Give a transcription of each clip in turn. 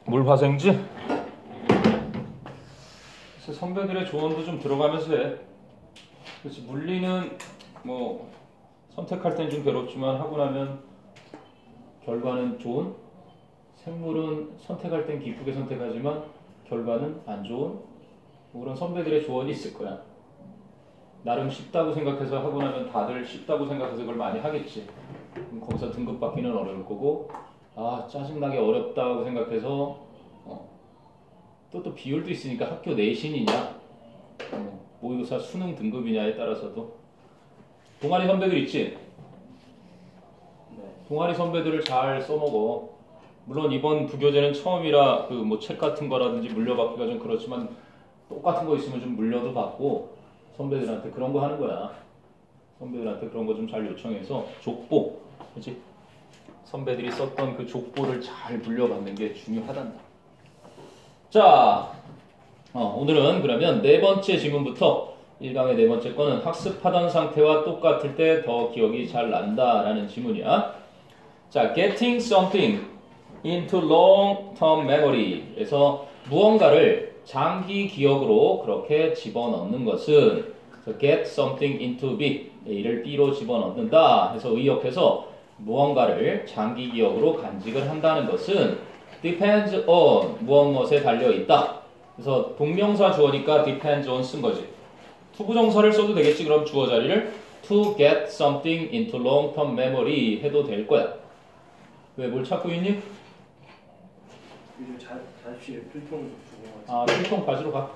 물화생지? 그래서 선배들의 조언도 좀 들어가면서 해. 그렇지, 물리는 뭐 선택할 땐 좀 괴롭지만 하고 나면 결과는 좋은, 생물은 선택할 땐 기쁘게 선택하지만 결과는 안 좋은, 뭐 그런 선배들의 조언이 있을 거야. 나름 쉽다고 생각해서 하고 나면 다들 쉽다고 생각해서 그걸 많이 하겠지. 그럼 거기서 등급 받기는 어려울 거고, 아 짜증나게 어렵다고 생각해서 또 비율도 있으니까 학교 내신이냐 모의고사 수능 등급이냐에 따라서도. 동아리 선배들 있지? 동아리 선배들을 잘 써먹어. 물론 이번 부교재는 처음이라 그 뭐 책 같은 거라든지 물려받기가 좀 그렇지만 똑같은 거 있으면 좀 물려도 받고 선배들한테 그런 거 하는 거야. 선배들한테 그런 거 좀 잘 요청해서 족보, 그렇지? 선배들이 썼던 그 족보를 잘 물려받는 게 중요하단다. 자, 오늘은 그러면 네 번째 지문부터 1강의 네 번째 거는 학습하던 상태와 똑같을 때 더 기억이 잘 난다라는 지문이야. 자, getting something into long-term memory. 그래서 무언가를 장기 기억으로 그렇게 집어넣는 것은 get something into B, A를 B로 집어넣는다 해서 의역해서 무언가를 장기 기억으로 간직을 한다는 것은 depends on 무엇에 달려있다. 그래서 동명사 주어니까 depends on 쓴 거지. 투부정사를 써도 되겠지. 그럼 주어 자리를 to get something into long-term memory 해도 될 거야. 왜 뭘 찾고 있니? 요즘 자습실에 필통 주고. 아, 필통 가지러 가.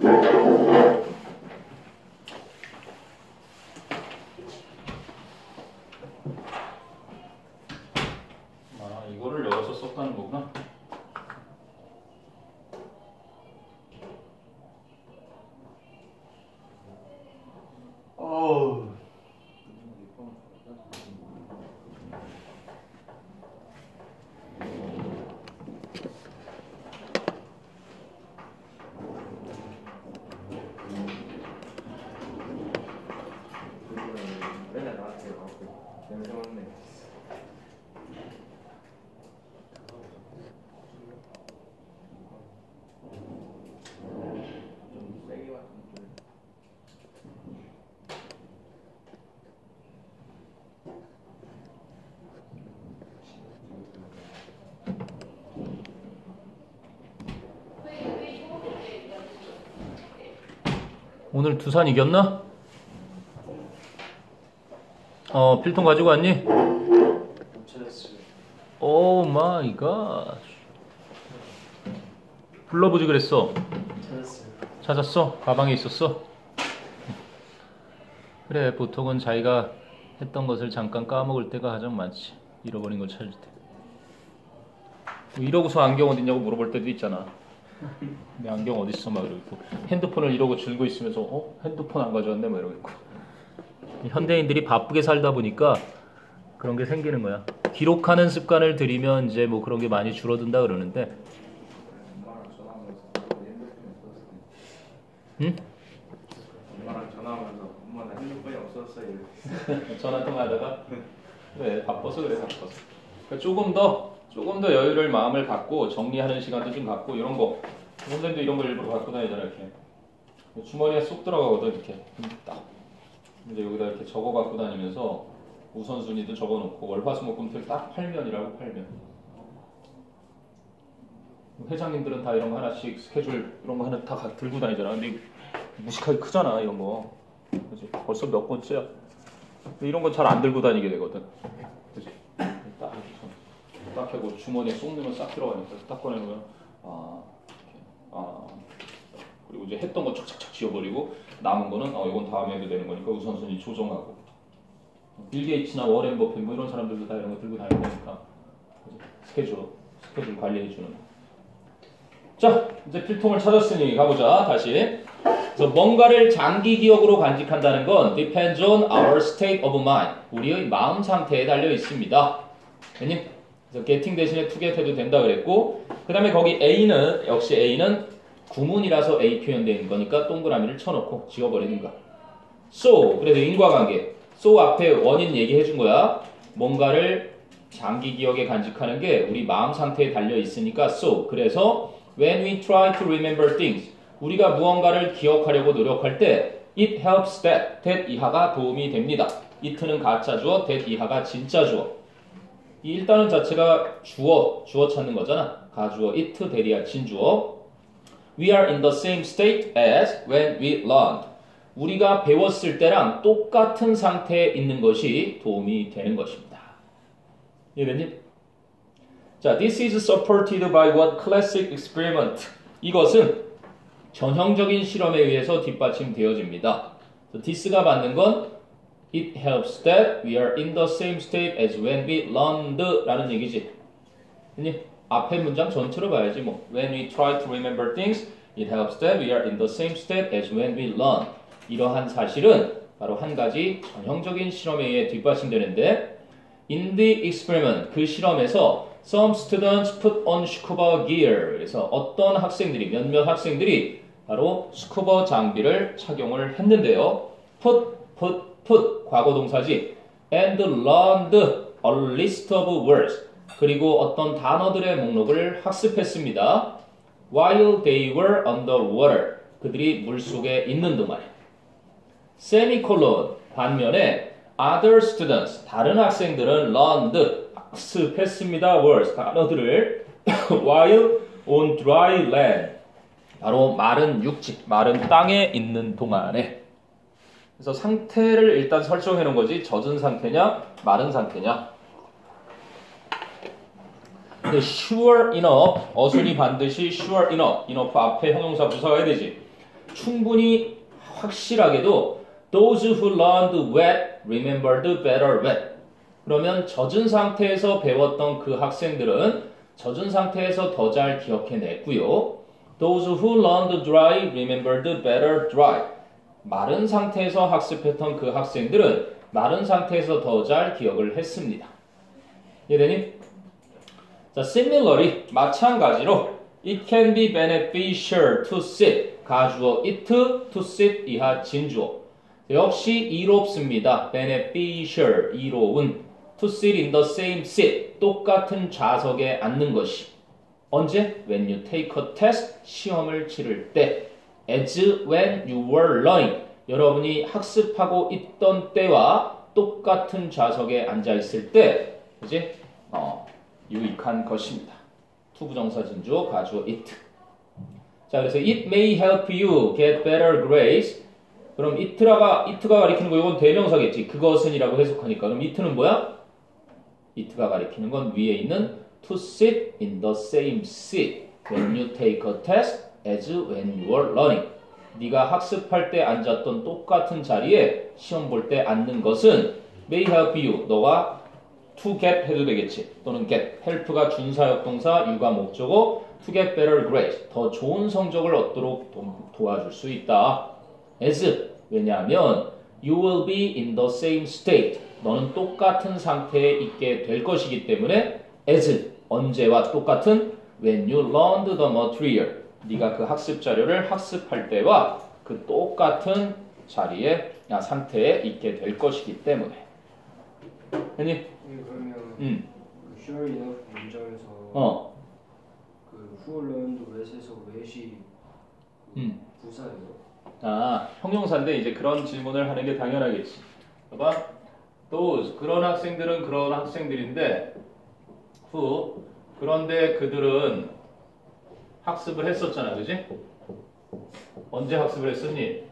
아, 이거를 열어서 썼다는 거구나. 맨날 나한테 와갖고 냄새 맡네. 좀 세게 맡은 좀. 오늘 두산 이겼나? 필통 가지고 왔니? 찾았어요. 오 마이 갓. 불러보지 그랬어. 찾았어요. 찾았어? 가방에 있었어? 그래, 보통은 자기가 했던 것을 잠깐 까먹을 때가 가장 많지. 잃어버린 걸 찾을 때. 뭐 이러고서 안경 어딨냐고 물어볼 때도 있잖아. 내 안경 어딨어? 막 이러고. 핸드폰을 이러고 들고 있으면서 핸드폰 안 가져왔네? 막 이러고 있고. 현대인들이 바쁘게 살다 보니까 그런 게 생기는 거야. 기록하는 습관을 들이면 이제 뭐 그런 게 많이 줄어든다 그러는데. 엄마랑 전화하면서 핸드폰이 없었어요. 응? 엄마랑 전화하면서 엄마 나 핸드폰이 없었어요. 전화 통화하다가 그래, 바빠서 그래, 바빠서. 그러니까 조금 더 여유를 마음을 갖고 정리하는 시간도 좀 갖고 이런 거. 선생님도 이런 거 일부러 갖고 다니잖아. 이렇게 주머니에 쏙 들어가거든. 이렇게 딱 이제 여기다 이렇게 적어 갖고 다니면서 우선순위도 적어놓고 월화수목금토일 딱 8면이라고 8면. 회장님들은 다 이런 거 하나씩 스케줄 이런 거 하나 다 들고 다니잖아. 근데 무식하게 크잖아 이런 거. 그치? 벌써 몇 번째야. 이런 건 잘 안 들고 다니게 되거든. 그치? 딱 하고 주머니에 쏙 넣으면 싹 들어가니까 딱 꺼내면 그리고 이제 했던 거 착착착 지워버리고 남은 거는 이건 다음에 해도 되는 거니까 우선순위 조정하고. 빌 게이츠나 워렌 버핏 뭐 이런 사람들도 다 이런 거 들고 다니는 거니까 스케줄 관리해주는. 자, 이제 필통을 찾았으니 가보자. 다시. 그래서 뭔가를 장기 기억으로 간직한다는 건 depends on our state of mind. 우리의 마음 상태에 달려 있습니다. 됐니? 그래서 getting 대신에 to get 해도 된다 그랬고, 그 다음에 거기 A는 역시 A는 구문이라서 A 표현되는 거니까 동그라미를 쳐놓고 지워버리는 거야. So, 그래서 인과관계. So 앞에 원인 얘기해 준 거야. 뭔가를 장기 기억에 간직하는 게 우리 마음 상태에 달려 있으니까 so. 그래서 When we try to remember things, 우리가 무언가를 기억하려고 노력할 때 it helps that 이하가 도움이 됩니다. it는 가짜 주어, that 이하가 진짜 주어. 이 일단은 자체가 주어 찾는 거잖아. 가주어 it, that이야 진주어. We are in the same state as when we learned. 우리가 배웠을 때랑 똑같은 상태에 있는 것이 도움이 되는 것입니다. 이해됐니? 자, this is supported by what classic experiment. 이것은 전형적인 실험에 의해서 뒷받침되어집니다. this가 받는 건 it helps that we are in the same state as when we learned 라는 얘기지. 아니, 앞에 문장 전체로 봐야지 뭐. When we try to remember things, it helps that we are in the same state as when we learn. 이러한 사실은 바로 한 가지 전형적인 실험에 의해 뒷받침되는데 in the experiment, 그 실험에서 some students put on scuba gear. 그래서 어떤 학생들이, 몇몇 학생들이 바로 스쿠버 장비를 착용을 했는데요. put, 과거 동사지. and learned a list of words. 그리고 어떤 단어들의 목록을 학습했습니다. while they were underwater. 그들이 물속에 있는 동안에. semicolon, 반면에 other students, 다른 학생들은 learned, 학습했습니다. words, 단어들을 while on dry land. 바로 마른 육지, 마른 땅에 있는 동안에. 그래서 상태를 일단 설정해 놓은 거지. 젖은 상태냐, 마른 상태냐. 근데 sure enough, 어순이 반드시 sure enough 앞에 형용사 부사가 해야 되지. 충분히 확실하게도 those who learned wet remembered better wet. 그러면 젖은 상태에서 배웠던 그 학생들은 젖은 상태에서 더 잘 기억해냈고요. Those who learned dry remembered better dry. 마른 상태에서 학습했던 그 학생들은 마른 상태에서 더 잘 기억을 했습니다. 이해되니? 자, similarly, 마찬가지로 it can be beneficial to sit. 가주어 it, to sit 이하 진주어. 역시 이롭습니다. beneficial, 이로운. to sit in the same seat. 똑같은 좌석에 앉는 것이. 언제? When you take a test, 시험을 치를 때. As when you were learning. 여러분이 학습하고 있던 때와 똑같은 좌석에 앉아 있을 때, 이제 유익한 것입니다. 투부정사 진주어, 가주어 it. 자, 그래서 it may help you get better grades. 그럼 it가 가리키는 거 이건 대명사겠지. 그것은이라고 해석하니까. 그럼 it는 뭐야? it가 가리키는 건 위에 있는 to sit in the same seat when you take a test as when you were learning. 네가 학습할 때 앉았던 똑같은 자리에 시험 볼 때 앉는 것은 may help you. 너가 to get 해도 되겠지. 또는 get. help가 준사역동사, you가 목적어, to get better grades. 더 좋은 성적을 얻도록 도와줄 수 있다. as. 왜냐하면 you will be in the same state. 너는 똑같은 상태에 있게 될 것이기 때문에 as. 언제와 똑같은 when you learned the material. 네가 그 학습 자료를 학습할 때와 그 똑같은 자리에, 상태에 있게 될 것이기 때문에. 아니? 그러면 그 sure enough 문장에서 그 who learned wet에서 wet이 부사예요? 형용사인데 이제 그런 질문을 하는 게 당연하겠지. 봐봐. those, 그런 학생들은 그런 학생들인데 who, 그런데 그들은 학습을 했었잖아, 그지? 언제 학습을 했었니?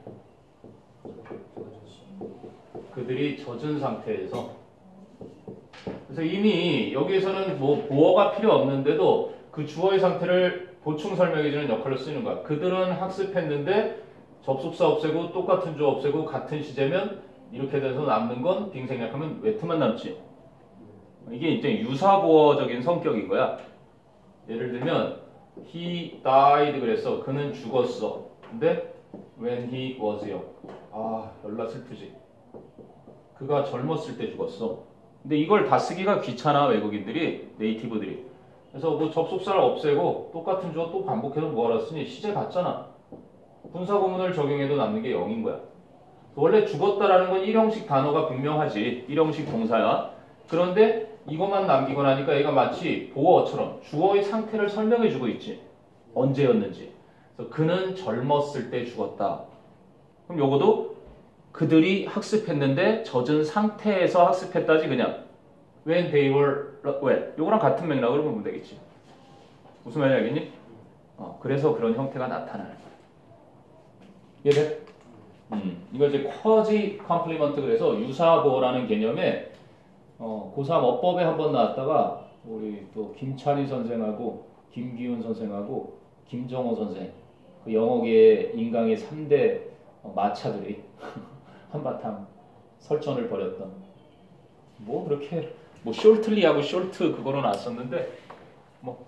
그들이 젖은 상태에서. 그래서 이미 여기에서는 뭐 보어가 필요 없는데도 그 주어의 상태를 보충 설명해주는 역할로 쓰는 거야. 그들은 학습했는데 접속사 없애고 똑같은 주어 없애고 같은 시제면 이렇게 돼서 남는 건 빙 생략하면 wet만 남지. 이게 이제 유사보어적인 성격인 거야. 예를 들면 he died 그랬어. 그는 죽었어. 근데 when he was young. 열나 슬프지. 그가 젊었을 때 죽었어. 근데 이걸 다 쓰기가 귀찮아, 외국인들이, 네이티브들이. 그래서 뭐 접속사를 없애고 똑같은 주어 또 반복해서 뭐하라 쓰니? 시제 같잖아. 분사구문을 적용해도 남는 게 0인 거야. 원래 죽었다라는 건 일형식 단어가 분명하지. 일형식 동사야. 그런데 이것만 남기고 나니까 얘가 마치 보어처럼 주어의 상태를 설명해주고 있지. 언제였는지. 그래서 그는 젊었을 때 죽었다. 그럼 요거도 그들이 학습했는데 젖은 상태에서 학습했다지 그냥 when they were wet. 요거랑 같은 맥락으로 보면 되겠지. 무슨 말인지 알겠니? 그래서 그런 형태가 나타나는 거야. 이해돼? 이걸 이제 쿼지 컴플리먼트 그래서 유사보라는 개념에 고3 어법에 한번 나왔다가 우리 또 김찬희 선생하고 김기훈 선생하고 김정호 선생 그 영어계의 인강의 3대 마차들이 한바탕 설전을 벌였던 뭐 그렇게 뭐 숄틀리하고 숄트 그거로 나왔었는데 뭐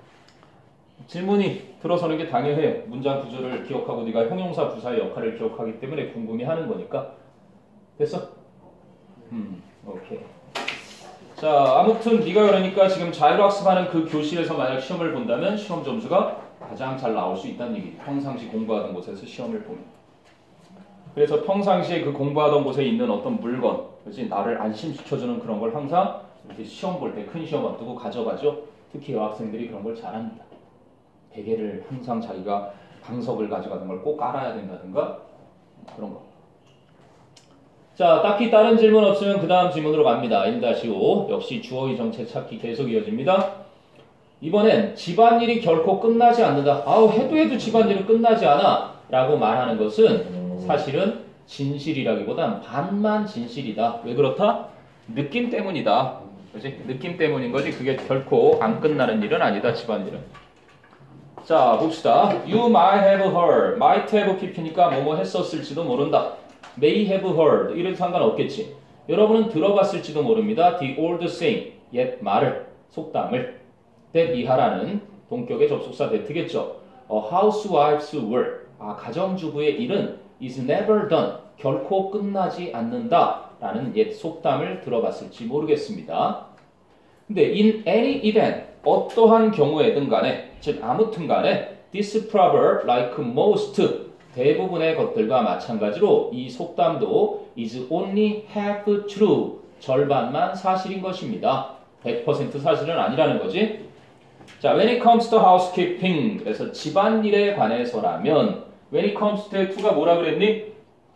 질문이 들어서는 게 당연해. 문장 구조를 기억하고 네가 형용사 부사의 역할을 기억하기 때문에 궁금해하는 거니까. 됐어? 오케이. 자, 아무튼 네가 그러니까 지금 자율학습하는 그 교실에서 만약 시험을 본다면 시험 점수가 가장 잘 나올 수 있다는 얘기. 평상시 공부하던 곳에서 시험을 보면. 그래서 평상시에 그 공부하던 곳에 있는 어떤 물건, 그렇지? 나를 안심시켜주는 그런 걸 항상 이렇게 시험 볼 때 큰 시험 앞두고 가져가죠. 특히 여학생들이 그런 걸 잘합니다. 베개를 항상 자기가 방석을 가져가는 걸 꼭 알아야 된다든가 그런 거. 자, 딱히 다른 질문 없으면 그 다음 질문으로 갑니다. 1-5 역시 주어의 정체 찾기 계속 이어집니다. 이번엔 집안일이 결코 끝나지 않는다. 해도 집안일은 끝나지 않아 라고 말하는 것은 사실은 진실이라기보단 반만 진실이다. 왜 그렇다? 느낌 때문이다. 그렇지? 느낌 때문인 거지 그게 결코 안 끝나는 일은 아니다. 집안일은. 자, 봅시다. You might have heard. might have PP니까 뭐뭐 했었을지도 모른다. may have heard. 이래도 상관없겠지. 여러분은 들어봤을지도 모릅니다. The old saying. 옛 말을, 속담을. that 이하라는 동격의 접속사 that겠죠. A housewife's work. 가정주부의 일은 is never done. 결코 끝나지 않는다. 라는 옛 속담을 들어봤을지 모르겠습니다. 근데 in any event. 어떠한 경우에든 간에 즉 아무튼 간에 this proverb like most 대부분의 것들과 마찬가지로 이 속담도 is only half true 절반만 사실인 것입니다. 100% 사실은 아니라는 거지. 자, when it comes to housekeeping 그래서 집안일에 관해서라면 when it comes to가 뭐라 그랬니?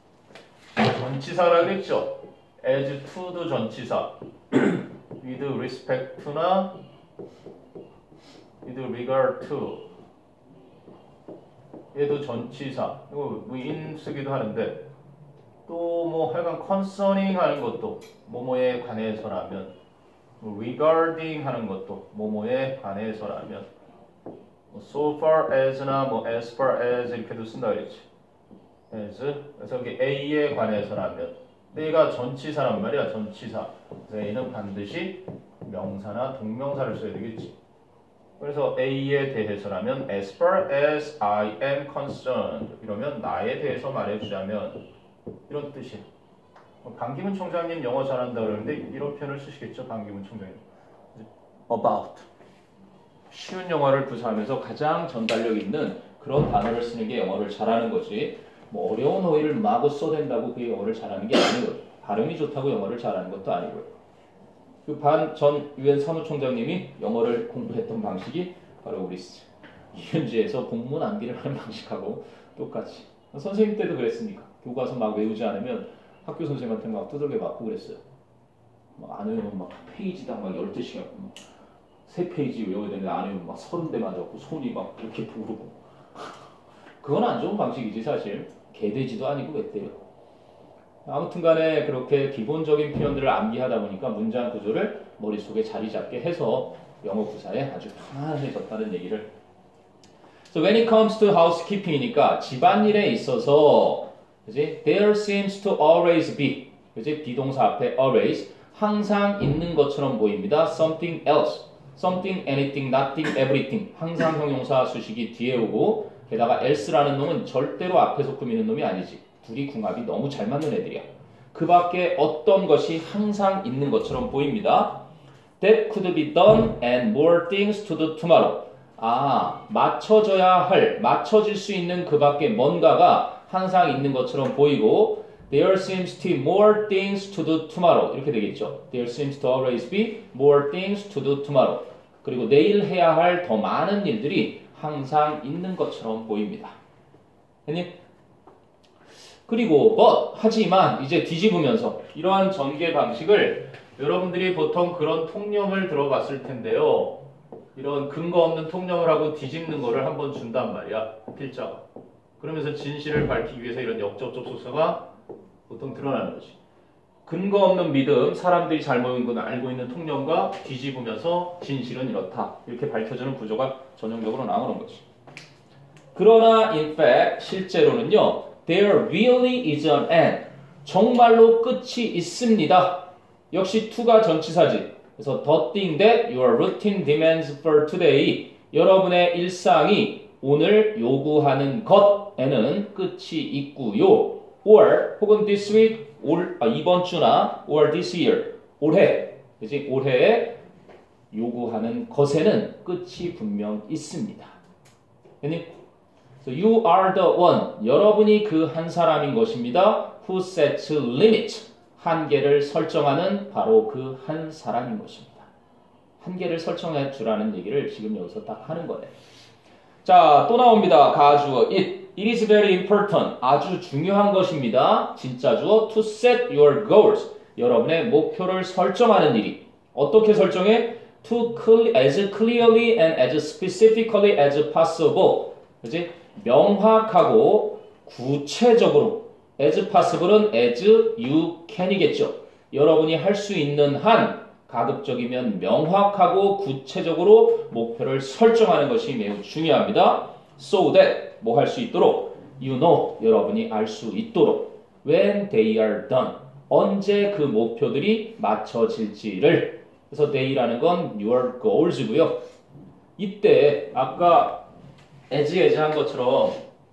전치사라 그랬죠. as to도 전치사 with respect to나 with regard to 얘도 전치사 이거 in 쓰기도 하는데 또 뭐 하여간 concerning 하는 것도 뭐뭐에 관해서라면 regarding 하는 것도 뭐뭐에 관해서라면 so far as나 뭐 as far as 이렇게도 쓴다 그랬지. as 그래서 여기 A에 관해서라면 내가 전치사란 말이야. 전치사 그래서 A는 반드시 명사나 동명사를 써야 되겠지. 그래서 A에 대해서라면 as far as I am concerned 이러면 나에 대해서 말해주자면 이런 뜻이에요. 반기문 총장님 영어 잘한다 그러는데 이런 표현을 쓰시겠죠. 반기문 총장님 about 쉬운 영어를 구사하면서 가장 전달력 있는 그런 단어를 쓰는 게 영어를 잘하는 거지 뭐 어려운 어휘를 마구 써댄다고 그게 영어를 잘하는 게 아니고요. 발음이 좋다고 영어를 잘하는 것도 아니고요. 그 반 전 유엔 사무총장님이 영어를 공부했던 방식이 바로 우리 이현지에서 공문 암기를 하는 방식하고 똑같이. 선생님 때도 그랬으니까. 교과서 막 외우지 않으면 학교 선생님한테 막 두들겨 맞고 그랬어요. 막 안 외우면 막 페이지당 막 12시간 막 3페이지 외워야 되는데 안 외우면 막 30대 맞았고 손이 막 이렇게 부르고. 그건 안 좋은 방식이지 사실. 개돼지도 아니고 왜 때려. 아무튼 간에 그렇게 기본적인 표현들을 암기하다 보니까 문장 구조를 머릿속에 자리 잡게 해서 영어 구사에 아주 편안해졌다는 얘기를. So when it comes to housekeeping이니까 집안일에 있어서 그지? There seems to always be 그지? 비동사 앞에 always 항상 있는 것처럼 보입니다. Something else, something, anything, nothing, everything 항상 형용사 수식이 뒤에 오고 게다가 else라는 놈은 절대로 앞에서 꾸미는 놈이 아니지. 둘이 궁합이 너무 잘 맞는 애들이야. 그 밖에 어떤 것이 항상 있는 것처럼 보입니다. That could be done and more things to do tomorrow. 맞춰져야 할, 맞춰질 수 있는 그 밖에 뭔가가 항상 있는 것처럼 보이고 There seems to be more things to do tomorrow. 이렇게 되겠죠. There seems to always be more things to do tomorrow. 그리고 내일 해야 할 더 많은 일들이 항상 있는 것처럼 보입니다. 했니? 그리고 but 하지만 이제 뒤집으면서 이러한 전개 방식을 여러분들이 보통 그런 통념을 들어봤을 텐데요. 이런 근거 없는 통념을 하고 뒤집는 거를 한번 준단 말이야. 필자가. 그러면서 진실을 밝히기 위해서 이런 역접속사가 보통 드러나는 거지. 근거 없는 믿음, 사람들이 잘못 알고 있는 통념과 뒤집으면서 진실은 이렇다. 이렇게 밝혀지는 구조가 전형적으로 나오는 거지. 그러나 in fact 실제로는요. There really is an end. 정말로 끝이 있습니다. 역시 to가 전치사지. 그래서 the thing that your routine demands for today. 여러분의 일상이 오늘 요구하는 것에는 끝이 있고요. or 혹은 this week 이번 주나 or this year 올해 그지 올해에 요구하는 것에는 끝이 분명 있습니다. So you are the one 여러분이 그 한 사람인 것입니다. Who sets limit 한계를 설정하는 바로 그 한 사람인 것입니다. 한계를 설정해 주라는 얘기를 지금 여기서 딱 하는 거네. 자, 또 나옵니다. 가주어 it. It is very important. 아주 중요한 것입니다. 진짜 주어 to set your goals. 여러분의 목표를 설정하는 일이. 어떻게 설정해? To as clearly and as specifically as possible. 그치? 명확하고 구체적으로 as possible은 as you can이겠죠. 여러분이 할 수 있는 한 가급적이면 명확하고 구체적으로 목표를 설정하는 것이 매우 중요합니다. So that 뭐 할 수 있도록 you know 여러분이 알 수 있도록 when they are done 언제 그 목표들이 맞춰질지를 그래서 they라는 건 your goals고요. 이때 아까 as 한 것처럼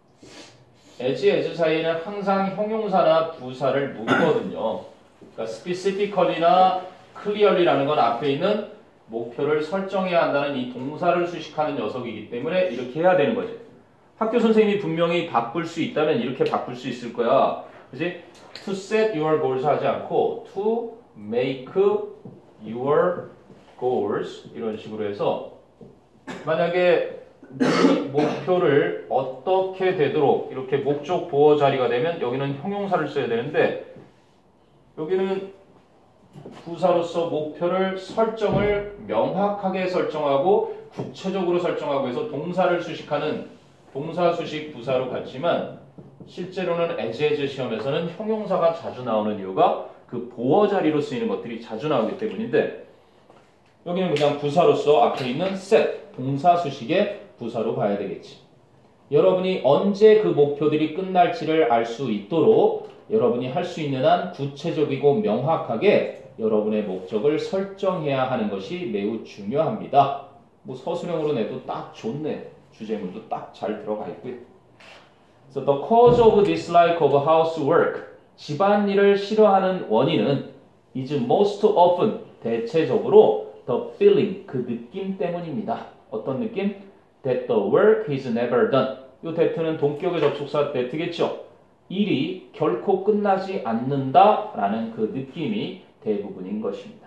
as 사이에는 항상 형용사나 부사를 묶거든요. 그러니까 specifically나 clearly라는 건 앞에 있는 목표를 설정해야 한다는 이 동사를 수식하는 녀석이기 때문에 이렇게 해야 되는 거지. 학교 선생님이 분명히 바꿀 수 있다면 이렇게 바꿀 수 있을 거야. 그치? To set your goals 하지 않고 to make your goals 이런 식으로 해서 만약에 이 목표를 어떻게 되도록 이렇게 목적 보어 자리가 되면 여기는 형용사를 써야 되는데 여기는 부사로서 목표를 설정을 명확하게 설정하고 구체적으로 설정하고 해서 동사를 수식하는 동사 수식 부사로 갔지만 실제로는 as 시험에서는 형용사가 자주 나오는 이유가 그 보어 자리로 쓰이는 것들이 자주 나오기 때문인데 여기는 그냥 부사로서 앞에 있는 set 동사 수식의 부사로 봐야 되겠지. 여러분이 언제 그 목표들이 끝날지를 알 수 있도록 여러분이 할 수 있는 한 구체적이고 명확하게 여러분의 목적을 설정해야 하는 것이 매우 중요합니다. 뭐 서술형으로 내도 딱 좋네. 주제문도 딱 잘 들어가 있고요. So the cause of dislike of housework 집안일을 싫어하는 원인은 is most often 대체적으로 the feeling 그 느낌 때문입니다. 어떤 느낌? That the work is never done. 이 that는 동격의 접속사 that겠죠. 일이 결코 끝나지 않는다라는 그 느낌이 대부분인 것입니다.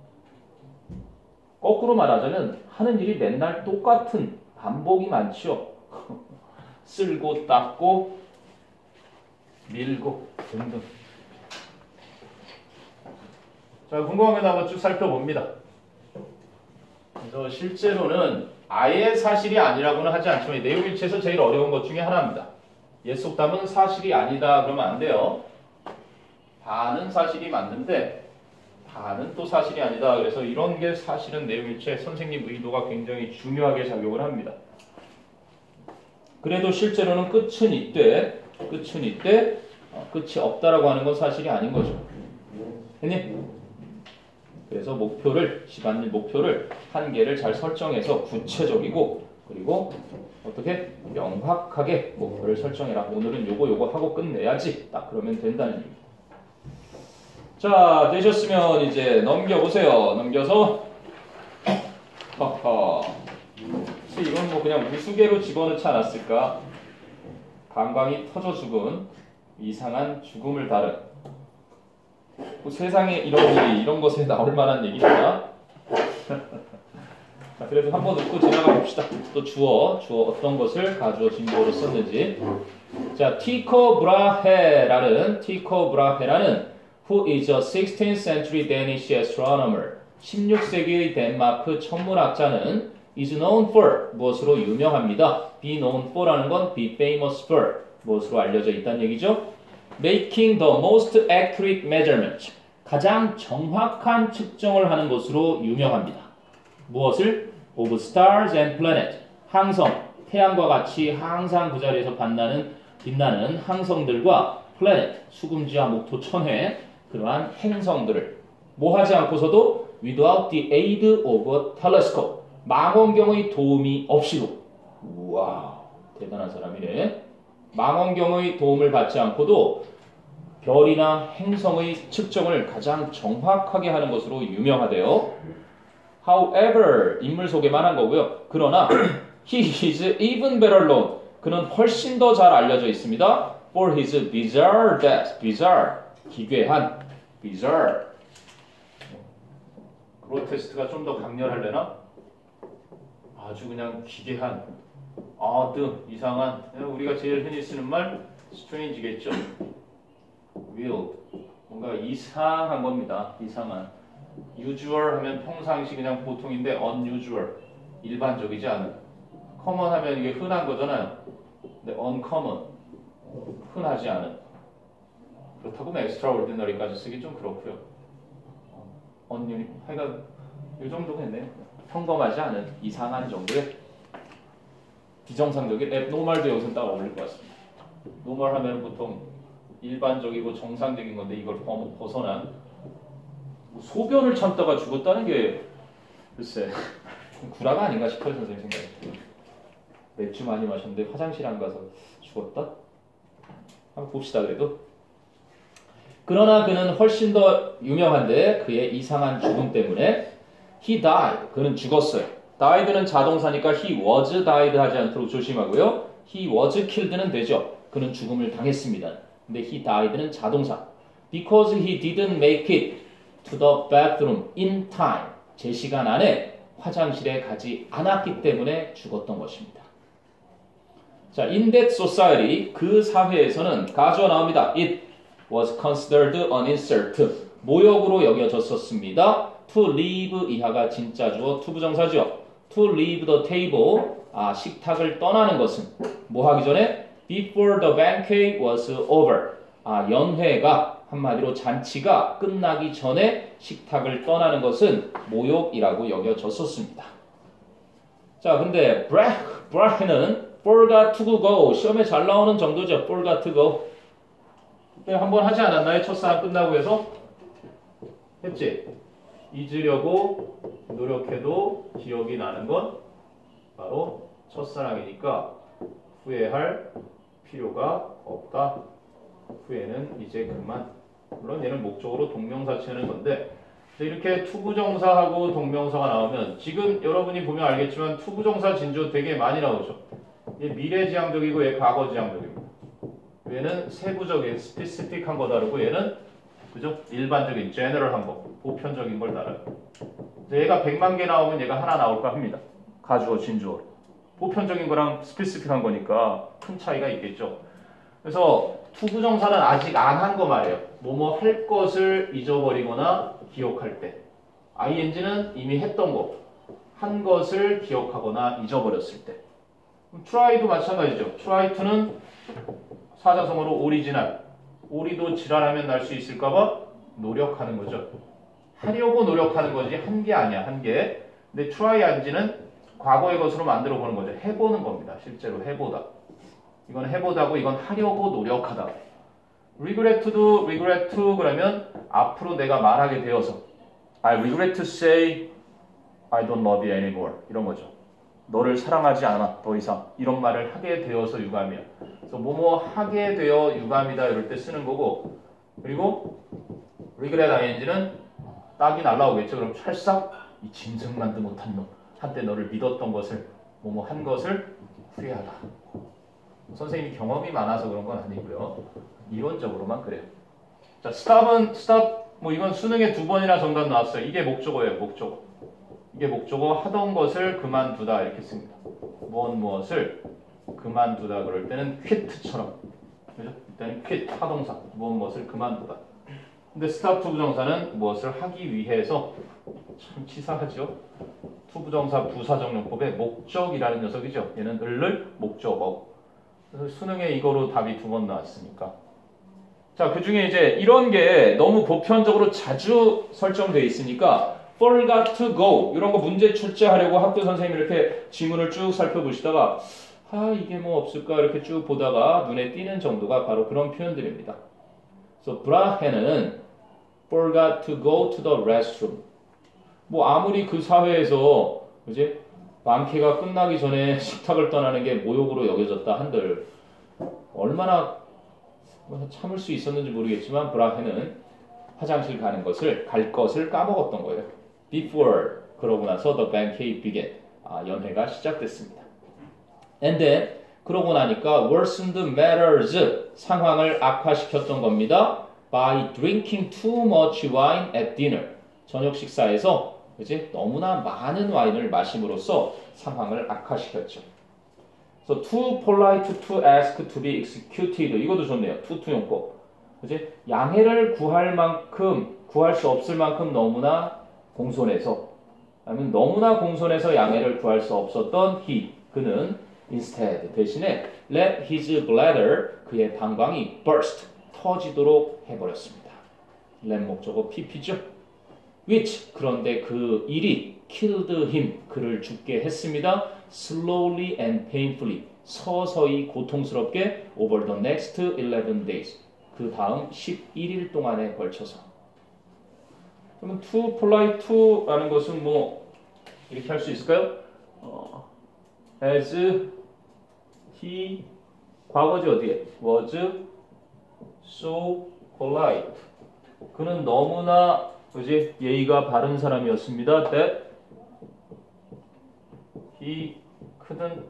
거꾸로 말하자면 하는 일이 맨날 똑같은 반복이 많죠. 쓸고 닦고 밀고 등등. 자, 궁금한 거 한번 쭉 살펴봅니다. 그래서 실제로는 아예 사실이 아니라고는 하지 않지만 내용일치에서 제일 어려운 것 중에 하나입니다. 예속담은 사실이 아니다 그러면 안 돼요. 반은 사실이 맞는데 반은 또 사실이 아니다. 그래서 이런 게 사실은 내용일치에 선생님 의도가 굉장히 중요하게 작용을 합니다. 그래도 실제로는 끝은 이때 끝이 없다라고 하는 건 사실이 아닌 거죠. 했니? 그래서 목표를 집안일 목표를 한계를 잘 설정해서 구체적이고 그리고 어떻게 명확하게 목표를 설정해라. 오늘은 요거 하고 끝내야지. 딱 그러면 된다는 얘기입니다. 자, 되셨으면 이제 넘겨보세요. 넘겨서 허허 이건 뭐 그냥 우스개로 집어넣지 않았을까? 방광이 터져 죽은 이상한 죽음을 다룬 뭐 세상에 이런 일이 이런 것에 나올 만한 얘기입니다. 자, 그래도 한번 웃고 지나가 봅시다. 또 주어 어떤 것을 가주어 진주어로 썼는지. 자, 티코 브라헤라는 who is a 16th century Danish astronomer. 16세기의 덴마크 천문학자는 is known for 무엇으로 유명합니다. be known for라는 건 be famous for 무엇으로 알려져 있다는 얘기죠. making the most accurate measurement. 가장 정확한 측정을 하는 것으로 유명합니다. 무엇을? of stars and planet. 항성, 태양과 같이 항상 그 자리에서 빛나는 항성들과 planet, 수금지와 목토 천회, 그러한 행성들을 뭐 하지 않고서도 without the aid of a telescope. 망원경의 도움이 없이도. 우와, 대단한 사람이네. 망원경의 도움을 받지 않고도 별이나 행성의 측정을 가장 정확하게 하는 것으로 유명하대요. However, 인물 소개만 한 거고요. 그러나 he is even better known. 그는 훨씬 더 잘 알려져 있습니다. For his bizarre death. bizarre, 기괴한, bizarre. 그로테스트가 좀 더 강렬하려나? 아주 그냥 기괴한, odd, 이상한. 우리가 제일 흔히 쓰는 말 strange겠죠. weird, 뭔가 이상한 겁니다. 이상한. usual 하면 평상시 그냥 보통인데 unusual, 일반적이지 않은. common 하면 이게 흔한 거잖아요. 근데 uncommon, 흔하지 않은. 그렇다고 extraordinary까지 쓰기 좀 그렇고요. 하여간 이 정도겠네. 평범하지 않은, 이상한 정도의 비정상적인, abnormal도 여기서 딱 어울릴 것 같습니다. normal 하면 보통 일반적이고 정상적인 건데 이걸 벗어난, 소변을 참다가 죽었다는 게 글쎄 구라가 아닌가 싶어요. 선생님 생각에. 맥주 많이 마셨는데 화장실 안 가서 죽었다? 한번 봅시다. 그래도 그러나 그는 훨씬 더 유명한데 그의 이상한 죽음 때문에 he died, 그는 죽었어요. died는 자동사니까 he was died 하지 않도록 조심하고요. he was killed는 되죠. 그는 죽음을 당했습니다. 근데 he died는 자동사. because he didn't make it to the bathroom in time. 제 시간 안에 화장실에 가지 않았기 때문에 죽었던 것입니다. 자, in that society, 그 사회에서는 가주어 나옵니다. It was considered an insult. 모욕으로 여겨졌었습니다. To leave 이하가 진짜 주어 투부정사죠. To leave the table, 식탁을 떠나는 것은 뭐 하기 전에? Before the banquet was over. 연회가, 한마디로 잔치가 끝나기 전에 식탁을 떠나는 것은 모욕이라고 여겨졌었습니다. 자, 근데 브라헤는 forgot to go, 시험에 잘 나오는 정도죠. forgot to go. 한번 하지 않았나요? 첫사랑 끝나고 해서? 했지? 잊으려고 노력해도 기억이 나는 건 바로 첫사랑이니까 후회할 필요가 없다. 후회는 이제 그만. 물론 얘는 목적으로 동명사 치는 건데, 이렇게 투부정사하고 동명사가 나오면 지금 여러분이 보면 알겠지만 투부정사 진주 되게 많이 나오죠. 얘 미래지향적이고 얘 과거지향적입니다. 얘는 세부적인 스페시픽한 거 다르고 얘는 그죠? 일반적인 제너럴한 거, 보편적인 걸 다뤄요. 얘가 100만 개 나오면 얘가 하나 나올까 합니다. 가주어, 진주어. 보편적인 거랑 스페시픽한 거니까 큰 차이가 있겠죠. 그래서 투부정사는 아직 안 한 거 말이에요. 뭐뭐 할 것을 잊어버리거나 기억할 때. ing는 이미 했던 거, 한 것을 기억하거나 잊어버렸을 때. try도 마찬가지죠. try to는 사자성어로 오리지널. 오리도 지랄하면 날 수 있을까봐 노력하는 거죠. 하려고 노력하는 거지 한 게 아니야. 한 개. 근데 try ing는 과거의 것으로 만들어 보는 거죠. 해보는 겁니다. 실제로 해보다. 이건 해보다고 이건 하려고 노력하다. regret도 regret to 그러면 앞으로 내가 말하게 되어서 I regret to say I don't love you anymore. 이런 거죠. 너를 사랑하지 않아. 더 이상. 이런 말을 하게 되어서 유감이야. 그래서 뭐뭐 하게 되어 유감이다 이럴 때 쓰는 거고, 그리고 regret ing는 딱이 날라오겠죠. 그럼 찰싹 이 짐승만도 못한 놈. 한때 너를 믿었던 것을 뭐뭐 한 것을 후회하다. 선생님이 경험이 많아서 그런 건 아니고요. 이론적으로만 그래요. 자, stop은 stop. 뭐 이건 수능에 2번이나 정답 나왔어요. 이게 목적어예요. 목적어. 이게 목적어 하던 것을 그만두다 이렇게 씁니다. 무엇을 그만두다 그럴 때는 quit처럼, 그죠? 일단 quit 하동사, 무엇을 그만두다. 근데 stop to 부정사는 무엇을 하기 위해서, 참 치사하죠. to 부정사 부사정용법의 목적이라는 녀석이죠. 얘는 을을 목적어. 그래서 수능에 이거로 답이 2번 나왔으니까. 자, 그 중에 이제 이런 게 너무 보편적으로 자주 설정되어 있으니까 forgot to go 이런 거 문제 출제하려고 학교 선생님이 이렇게 지문을 쭉 살펴보시다가 이게 뭐 없을까 이렇게 쭉 보다가 눈에 띄는 정도가 바로 그런 표현들입니다. 그래서 브라헨은 forgot to go to the restroom. 뭐 아무리 그 사회에서 그지 banquet가 끝나기 전에 식탁을 떠나는 게 모욕으로 여겨졌다 한들 얼마나 참을 수 있었는지 모르겠지만 브라헨은 화장실 갈 것을 까먹었던 거예요. Before 그러고 나서 the banquet began. 연회가 시작됐습니다. And then 그러고 나니까 worsened matters 상황을 악화시켰던 겁니다. By drinking too much wine at dinner. 저녁 식사에서 그지 너무나 많은 와인을 마심으로써 상황을 악화시켰죠. So too polite to ask to be executed. 이것도 좋네요. 투투용법. 그지 양해를 구할 수 없을 만큼 너무나 공손해서, 아니면 너무나 공손해서 양해를 구할 수 없었던 그는 instead 대신에 let his bladder 그의 방광이 burst 터지도록 해버렸습니다. let 목적어 pp죠. which 그런데 그 일이 killed him 그를 죽게 했습니다. slowly and painfully 서서히 고통스럽게 over the next 11 days 그 다음 11일 동안에 걸쳐서. 그러면 too polite to라는 것은 뭐 이렇게 할 수 있을까요? as he 과거지 어디에? was so polite 그는 너무나 그지 예의가 바른 사람이었습니다. that he couldn't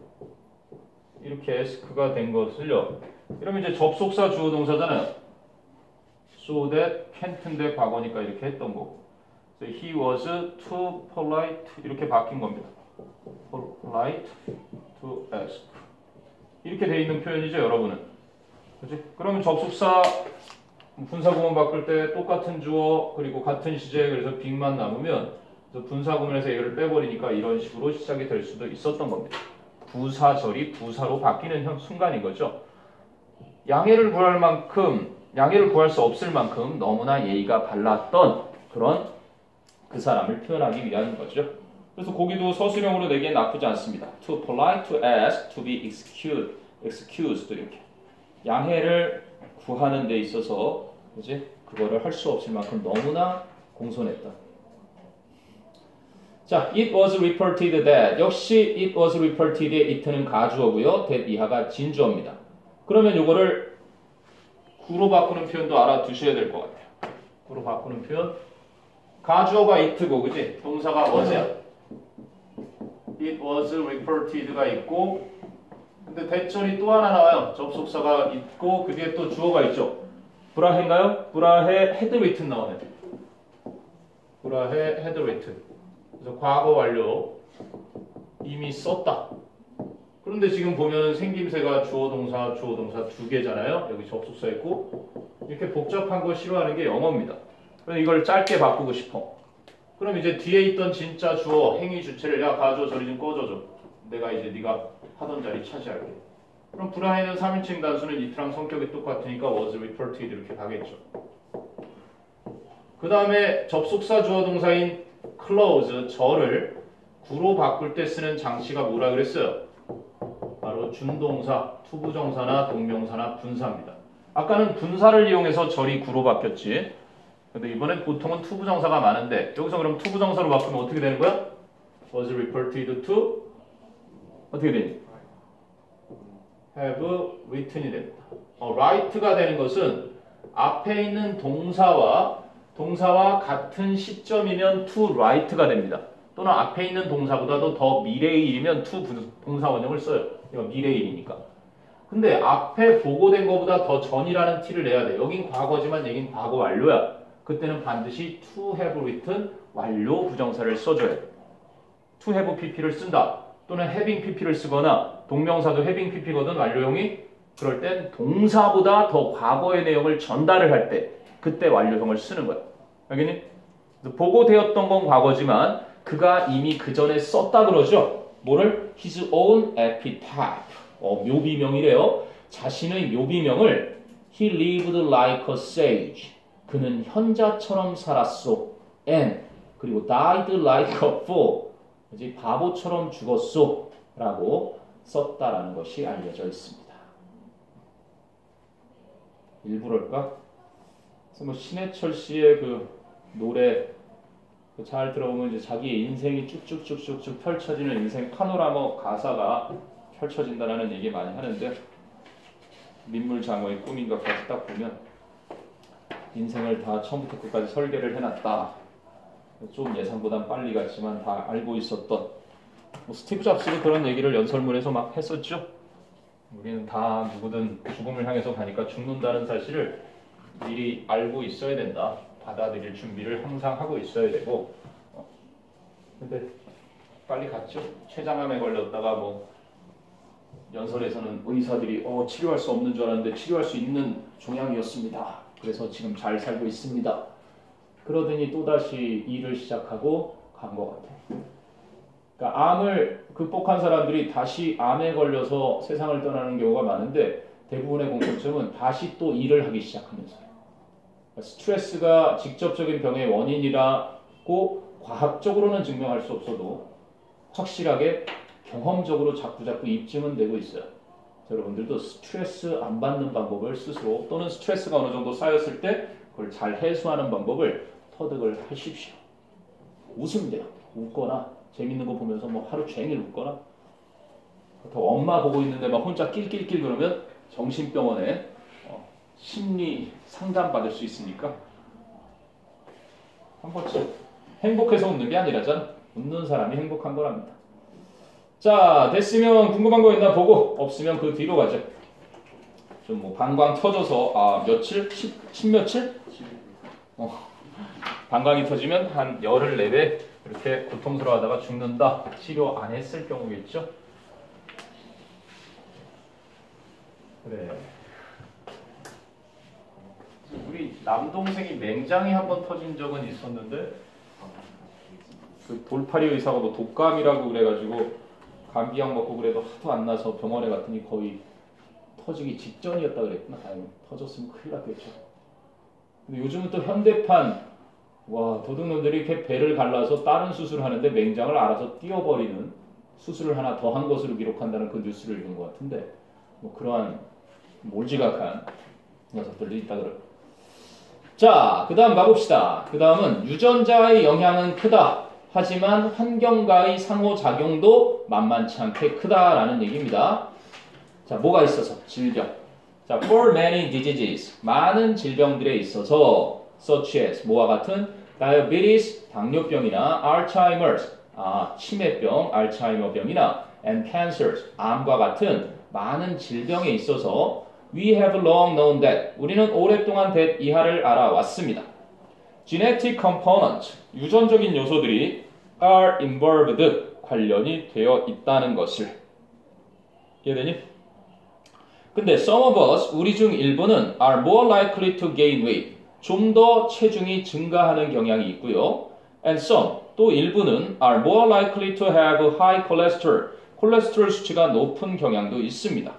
이렇게 ask가 된 것을요. 이러면 이제 접속사 주어 동사잖아요. so that can't인데 과거니까 이렇게 했던 거고. So he was too polite 이렇게 바뀐 겁니다. polite to ask 이렇게 돼 있는 표현이죠, 여러분은. 그렇지? 그러면 접속사 분사구문 바꿀 때 똑같은 주어 그리고 같은 시제 그래서 빅만 남으면 분사구문에서 얘를 빼버리니까 이런 식으로 시작이 될 수도 있었던 겁니다. 부사절이 부사로 바뀌는 순간인 거죠. 양해를 구할 수 없을 만큼 너무나 예의가 발랐던 그런 그 사람을 표현하기 위한 거죠. 그래서 거기도 서술형으로 내기엔 나쁘지 않습니다. To polite to ask, to be excused 이렇게 양해를 구하는 데 있어서 이제 그거를 할 수 없을 만큼 너무나 공손했다. 자, it was reported that 역시 it was reported의 it는 가주어고요. that 이하가 진주어입니다. 그러면 이거를 구로 바꾸는 표현도 알아두셔야 될 것 같아요. 구로 바꾸는 표현 가주어가 it고 그지? 동사가 was야. it was reported가 있고 근데 대절이 또 하나 나와요. 접속사가 있고 그 뒤에 또 주어가 있죠. 브라해인가요? 브라해 had written 나오네요. 브라해 had written. 그래서 과거 완료 이미 썼다. 그런데 지금 보면 생김새가 주어 동사 두 개잖아요. 여기 접속사 있고 이렇게 복잡한 거 싫어하는 게 영어입니다. 그래서 이걸 짧게 바꾸고 싶어. 그럼 이제 뒤에 있던 진짜 주어 행위 주체를 야 가져 저리 좀 꺼져줘. 내가 이제 네가 하던 자리 차지할게. 그럼 브라해는 3인칭 단수는 it랑 성격이 똑같으니까 was reported 이렇게 가겠죠. 그 다음에 접속사 주어 동사인 close 절을 구로 바꿀 때 쓰는 장치가 뭐라 그랬어요? 바로 준동사, 투부정사나 동명사나 분사입니다. 아까는 분사를 이용해서 절이 구로 바뀌었지. 근데 이번엔 보통은 투부정사가 많은데 여기서 그럼 투부정사로 바꾸면 어떻게 되는 거야? was reported to 어떻게 되니? have written이 됩니다. write가 되는 것은 앞에 있는 동사와 같은 시점이면 to write가 됩니다. 또는 앞에 있는 동사보다도 더 미래의 일이면 to 동사 원형을 써요. 이거 미래의 일이니까. 근데 앞에 보고된 것보다 더 전이라는 티를 내야 돼. 여긴 과거지만 여긴 과거 완료야. 그때는 반드시 to have written 완료 부정사를 써줘야 돼. to have pp를 쓴다. 또는 having pp를 쓰거나 동명사도 having pp거든 완료형이. 그럴 땐 동사보다 더 과거의 내용을 전달을 할 때 그때 완료형을 쓰는 거야. 알겠니? 보고되었던 건 과거지만 그가 이미 그 전에 썼다 그러죠. 뭐를? His own epitaph. 묘비명이래요. 자신의 묘비명을 He lived like a sage. 그는 현자처럼 살았소. And 그리고 died like a fool. 이제 바보처럼 죽었소. 라고 썼다라는 것이 알려져 있습니다. 일부럴까? 그래서 뭐 신해철 씨의 그 노래 잘 들어보면 이제 자기의 인생이 쭉쭉쭉쭉쭉 펼쳐지는 인생 파노라마 가사가 펼쳐진다라는 얘기 많이 하는데 민물장어의 꿈인 것까지 딱 보면 인생을 다 처음부터 끝까지 설계를 해놨다. 좀 예상보단 빨리 갔지만 다 알고 있었던 뭐 스티브 잡스도 그런 얘기를 연설문에서 막 했었죠. 우리는 다 누구든 죽음을 향해서 가니까 죽는다는 사실을 미리 알고 있어야 된다. 받아들일 준비를 항상 하고 있어야 되고 근데 빨리 갔죠. 췌장암에 걸렸다가 뭐 연설에서는 의사들이 치료할 수 없는 줄 알았는데 치료할 수 있는 종양이었습니다. 그래서 지금 잘 살고 있습니다. 그러더니 또다시 일을 시작하고 간 것 같아요. 그러니까 암을 극복한 사람들이 다시 암에 걸려서 세상을 떠나는 경우가 많은데 대부분의 공통점은 다시 또 일을 하기 시작하면서요. 스트레스가 직접적인 병의 원인이라고 과학적으로는 증명할 수 없어도 확실하게 경험적으로 자꾸자꾸 입증은 되고 있어요. 여러분들도 스트레스 안 받는 방법을 스스로 또는 스트레스가 어느 정도 쌓였을 때 그걸 잘 해소하는 방법을 터득을 하십시오. 웃으면 돼요. 웃거나 재밌는 거 보면서 뭐 하루 종일 웃거나 더 엄마 보고 있는데 막 혼자 낄낄낄 그러면 정신병원에 심리 상담 받을 수 있으니까 한 번쯤 행복해서 웃는 게 아니라잖아. 웃는 사람이 행복한 거랍니다. 자, 됐으면 궁금한 거 있나 보고 없으면 그 뒤로 가죠. 좀 뭐 방광 터져서 며칠? 10 며칠? 방광이 터지면 한 열흘 내내 이렇게 고통스러워하다가 죽는다. 치료 안 했을 경우겠죠. 그래. 우리 남동생이 맹장이 한번 터진 적은 있었는데 그 돌팔이 의사가 뭐 독감이라고 그래가지고 감기약 먹고 그래도 하도 안 나서 병원에 갔더니 거의 터지기 직전이었다 그랬구나. 아유, 터졌으면 큰일 났겠죠. 근데 요즘은 또 현대판 도둑놈들이 이렇게 배를 갈라서 다른 수술을 하는데 맹장을 알아서 띄워버리는 수술을 하나 더 한 것으로 기록한다는 그 뉴스를 읽은 것 같은데 뭐 그러한 몰지각한 녀석들도 있다 그래요. 자, 그 다음 가봅시다. 그 다음은 유전자의 영향은 크다. 하지만 환경과의 상호작용도 만만치 않게 크다라는 얘기입니다. 자, 뭐가 있어서? 질병. 자, for many diseases. 많은 질병들에 있어서 such as 뭐와 같은 diabetes, 당뇨병이나 Alzheimer's, 치매병, 알츠하이머병이나 and cancers, 암과 같은 많은 질병에 있어서 we have long known that 우리는 오랫동안 that 이하를 알아왔습니다. genetic component, 유전적인 요소들이 are involved, 관련이 되어 있다는 것을. 이해되니? 근데 some of us, 우리 중 일부는 are more likely to gain weight, 좀 더 체중이 증가하는 경향이 있고요. And some, 또 일부는 are more likely to have high cholesterol, 콜레스테롤 수치가 높은 경향도 있습니다.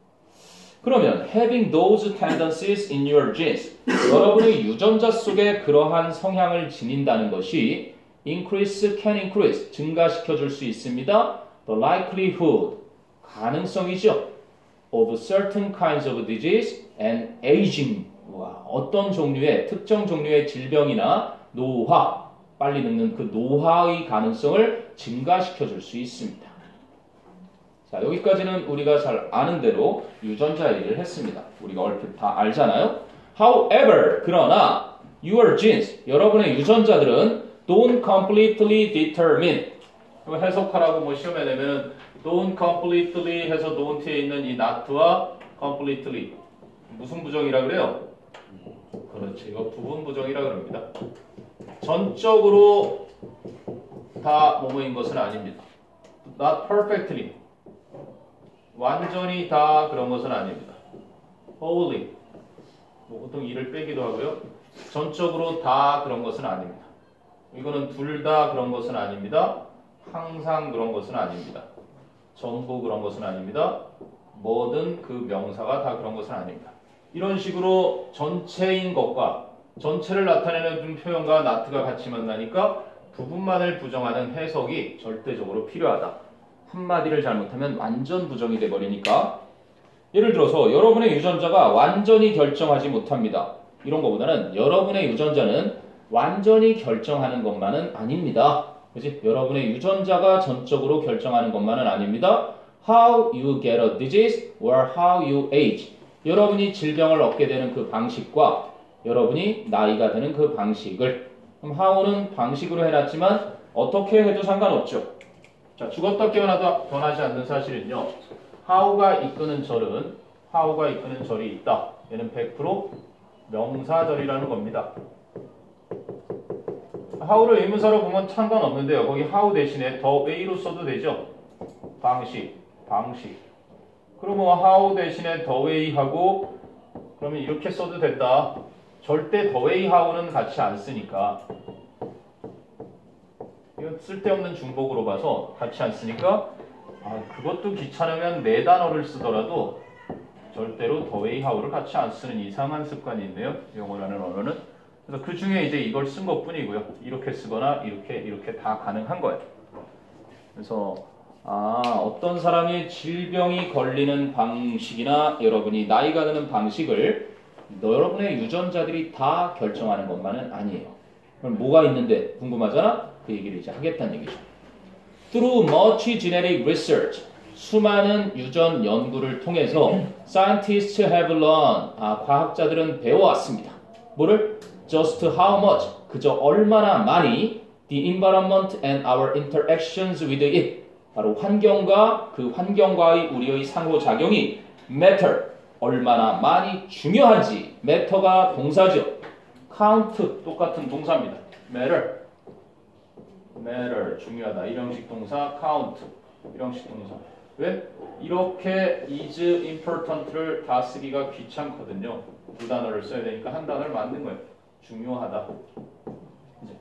그러면 having those tendencies in your genes, 여러분의 유전자 속에 그러한 성향을 지닌다는 것이 can increase, 증가시켜 줄 수 있습니다. The likelihood, 가능성이죠. of certain kinds of disease and aging, 어떤 종류의, 특정 종류의 질병이나 노화, 빨리 늙는 그 노화의 가능성을 증가시켜 줄 수 있습니다. 자, 여기까지는 우리가 잘 아는 대로 유전자 얘기를 했습니다. 우리가 얼핏 다 알잖아요. However, 그러나 your genes, 여러분의 유전자들은 don't completely determine, 해석하라고 뭐 시험에 내면 don't completely 해서 don't에 있는 이 not와 completely 무슨 부정이라 그래요? 그렇죠. 이거 부분 부정이라 그럽니다. 전적으로 다 뭐뭐인 것은 아닙니다. Not perfectly. 완전히 다 그런 것은 아닙니다. Wholly. 뭐 보통 이를 빼기도 하고요. 전적으로 다 그런 것은 아닙니다. 이거는 둘 다 그런 것은 아닙니다. 항상 그런 것은 아닙니다. 전부 그런 것은 아닙니다. 뭐든 그 명사가 다 그런 것은 아닙니다. 이런 식으로 전체인 것과 전체를 나타내는 표현과 not가 같이 만나니까 부분만을 부정하는 해석이 절대적으로 필요하다. 한마디를 잘못하면 완전 부정이 돼버리니까. 예를 들어서 여러분의 유전자가 완전히 결정하지 못합니다. 이런 것보다는 여러분의 유전자는 완전히 결정하는 것만은 아닙니다. 그치? 여러분의 유전자가 전적으로 결정하는 것만은 아닙니다. How you get a disease or how you age. 여러분이 질병을 얻게 되는 그 방식과 여러분이 나이가 되는 그 방식을. 그럼 how는 방식으로 해놨지만 어떻게 해도 상관없죠. 자, 죽었다 깨어나도 변하지 않는 사실은요. how가 이끄는 절이 있다. 얘는 100% 명사절이라는 겁니다. how를 의문사로 보면 상관없는데요. 거기 how 대신에 the way로 써도 되죠. 방식. 그러면 how 대신에 the way 하고 그러면 이렇게 써도 된다. 절대 the way how는 같이 안 쓰니까. 이건 쓸데없는 중복으로 봐서 같이 안 쓰니까 그것도 귀찮으면 네 단어를 쓰더라도 절대로 the way how를 같이 안 쓰는 이상한 습관이 있네요. 영어라는 언어는. 그래서 그 중에 이제 이걸 쓴 것뿐이고요. 이렇게 쓰거나 이렇게 다 가능한 거예요. 그래서 어떤 사람이 질병이 걸리는 방식이나 여러분이 나이가 드는 방식을 여러분의 유전자들이 다 결정하는 것만은 아니에요. 그럼 뭐가 있는데 궁금하잖아? 그 얘기를 이제 하겠다는 얘기죠. Through much genetic research, 수많은 유전 연구를 통해서 scientists have learned, 과학자들은 배워왔습니다. 뭐를? Just how much, 그저 얼마나 많이 the environment and our interactions with it, 바로 환경과 그 환경과의 우리의 상호작용이 matter, 얼마나 많이 중요한지. matter가 동사죠. count 똑같은 동사입니다. matter 중요하다. 일형식 동사 count 일형식 동사. 왜? 이렇게 is important를 다 쓰기가 귀찮거든요. 두 단어를 써야 되니까 한 단어를 만든 거예요. 중요하다. 이제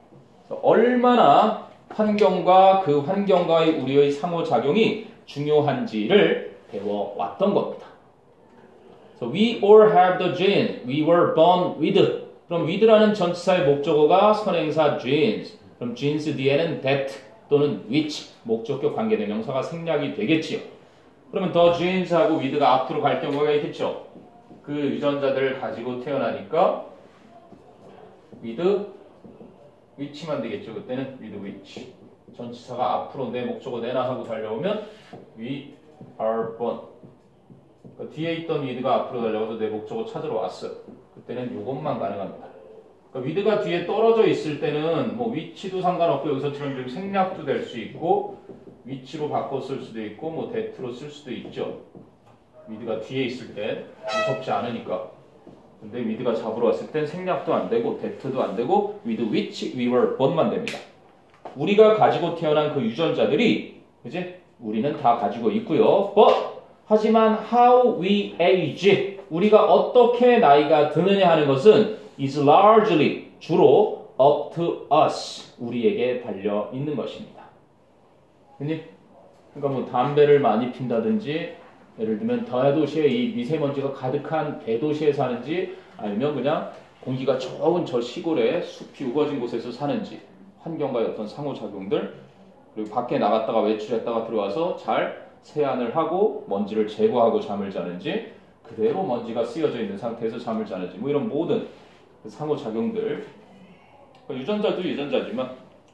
얼마나 환경과 그 환경과의 우리의 상호작용이 중요한지를 배워왔던 겁니다. So we all have the gene. We were born with. 그럼 with라는 전치사의 목적어가 선행사 genes. 그럼 genes 뒤에는 that 또는 which 목적격 관계대명사가 생략이 되겠지요. 그러면 the genes하고 with가 앞으로 갈 경우가 있겠죠. 그 유전자들을 가지고 태어나니까 with which만 되겠죠. 그때는 with which. 전치사가 앞으로 내 목적어 내나 하고 달려오면 we are born. 그러니까 뒤에 있던 with가 앞으로 달려와서 내 목적어 찾으러 왔어요. 그때는 이것만 가능합니다. 그러니까 with가 뒤에 떨어져 있을 때는 뭐 which도 상관없고 여기서처럼 좀 생략도 될 수 있고 which로 바꿔 쓸 수도 있고 뭐 that로 쓸 수도 있죠. with가 뒤에 있을 때 무섭지 않으니까. 근데 with가 잡으러 왔을 땐 생략도 안 되고 that도 안 되고 with which we were born만 됩니다. 우리가 가지고 태어난 그 유전자들이 이제 우리는 다 가지고 있고요. 하지만 how we age, 우리가 어떻게 나이가 드느냐 하는 것은 is largely, 주로 up to us, 우리에게 달려 있는 것입니다. 그러니까 뭐 담배를 많이 핀다든지 예를 들면 대도시에 이 미세먼지가 가득한 대도시에 사는지 아니면 그냥 공기가 좋은 저 시골에 숲이 우거진 곳에서 사는지 환경과의 어떤 상호작용들 그리고 밖에 나갔다가 외출했다가 들어와서 잘 세안을 하고 먼지를 제거하고 잠을 자는지 그대로 먼지가 쓰여져 있는 상태에서 잠을 자는지 뭐 이런 모든 상호작용들 유전자도 유전자지만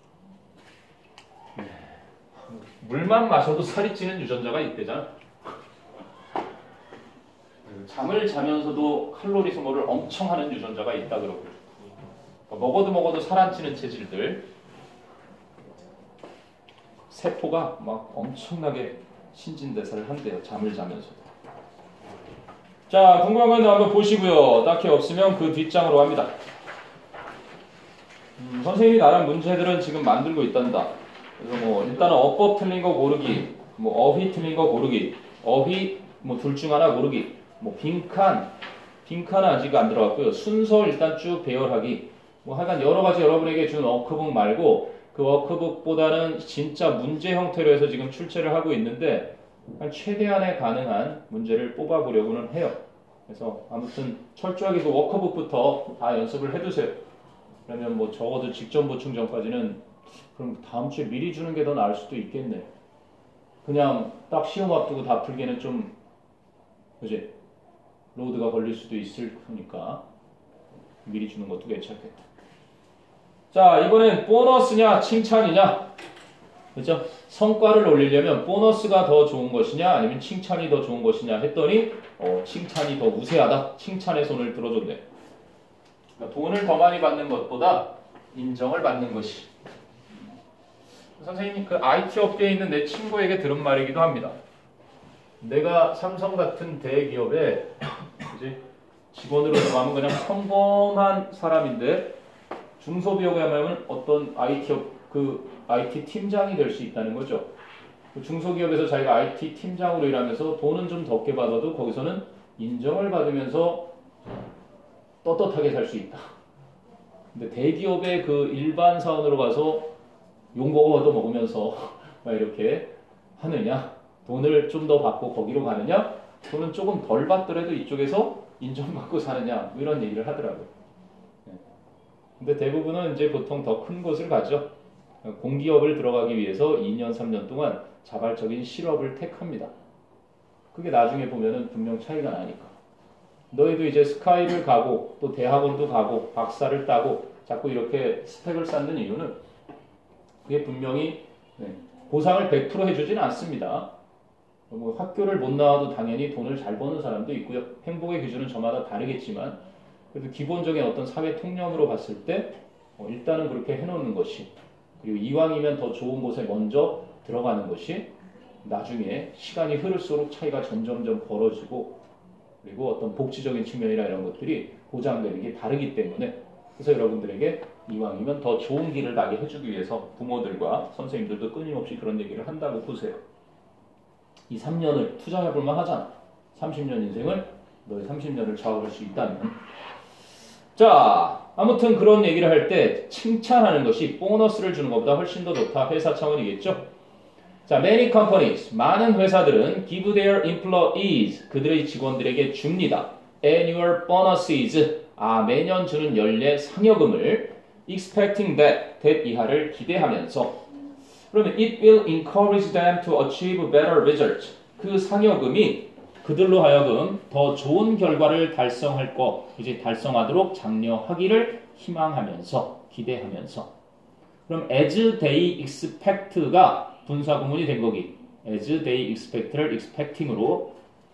물만 마셔도 살이 찌는 유전자가 있대잖아. 잠을 자면서도 칼로리 소모를 엄청 하는 유전자가 있다 그러고 먹어도 살 안 찌는 체질들 세포가 막 엄청나게 신진대사를 한대요. 잠을 자면서도. 자, 궁금한 건 한번 보시고요. 딱히 없으면 그 뒷장으로 갑니다. 선생님이 나란 문제들은 지금 만들고 있단다. 그래서 뭐 일단은 어법 틀린 거 고르기, 뭐 어휘 틀린 거 고르기, 어휘 뭐 둘 중 하나 고르기, 뭐 빈칸은 아직 안 들어갔고요. 순서 일단 쭉 배열하기. 뭐 하여간 여러 가지 여러분에게 준 워크북 말고 그 워크북보다는 진짜 문제 형태로 해서 지금 출제를 하고 있는데 최대한의 가능한 문제를 뽑아보려고는 해요. 그래서 아무튼 철저하게 그 워크북부터 다 연습을 해두세요. 그러면 뭐 적어도 직전 보충 전까지는 그럼 다음 주에 미리 주는 게 더 나을 수도 있겠네. 그냥 딱 시험 앞두고 다 풀기는 좀 그지? 로드가 걸릴 수도 있을 테니까 미리 주는 것도 괜찮겠다. 자, 이번엔 보너스냐 칭찬이냐? 그죠? 성과를 올리려면 보너스가 더 좋은 것이냐 아니면 칭찬이 더 좋은 것이냐 했더니 칭찬이 더 우세하다. 칭찬의 손을 들어줬네. 그러니까 돈을 더 많이 받는 것보다 인정을 받는 것이. 선생님이 그 IT 업계에 있는 내 친구에게 들은 말이기도 합니다. 내가 삼성 같은 대기업에 그지? 직원으로 들어가면 그냥 평범한 사람인데 중소기업이라면 어떤 IT 팀장이 될 수 있다는 거죠. 중소기업에서 자기가 IT 팀장으로 일하면서 돈은 좀 적게 받아도 거기서는 인정을 받으면서 떳떳하게 살 수 있다. 근데 대기업의 그 일반 사원으로 가서 욕먹어 얻어먹으면서 막 이렇게 하느냐? 돈을 좀 더 받고 거기로 가느냐? 돈은 조금 덜 받더라도 이쪽에서 인정받고 사느냐? 뭐 이런 얘기를 하더라고요. 근데 대부분은 이제 보통 더 큰 곳을 가죠. 공기업을 들어가기 위해서 2년, 3년 동안 자발적인 실업을 택합니다. 그게 나중에 보면은 분명 차이가 나니까. 너희도 이제 스카이를 가고 또 대학원도 가고 박사를 따고 자꾸 이렇게 스펙을 쌓는 이유는 그게 분명히 보상을 100% 해주지는 않습니다. 뭐 학교를 못 나와도 당연히 돈을 잘 버는 사람도 있고요. 행복의 기준은 저마다 다르겠지만 그래도 기본적인 어떤 사회 통념으로 봤을 때 일단은 그렇게 해놓는 것이 그리고 이왕이면 더 좋은 곳에 먼저 들어가는 것이 나중에 시간이 흐를수록 차이가 점점점 벌어지고 그리고 어떤 복지적인 측면이나 이런 것들이 보장되는 게 다르기 때문에 그래서 여러분들에게 이왕이면 더 좋은 길을 나게 해주기 위해서 부모들과 선생님들도 끊임없이 그런 얘기를 한다고 보세요. 이 3년을 투자해볼 만하잖아. 30년 인생을 너의 30년을 좌우할 수 있다면 자 아무튼 그런 얘기를 할 때 칭찬하는 것이 보너스를 주는 것보다 훨씬 더 좋다. 회사 차원이겠죠. 자, many companies, 많은 회사들은 give their employees, 그들의 직원들에게 줍니다. annual bonuses, 매년 주는 연례 상여금을 expecting that 이하를 기대하면서 그러면 it will encourage them to achieve better results. 그 상여금이 그들로 하여금 더 좋은 결과를 달성할 이제 달성하도록 장려하기를 희망하면서 기대하면서 그럼 as they expect가 분사구문이 된 거기 as they expect를 expecting으로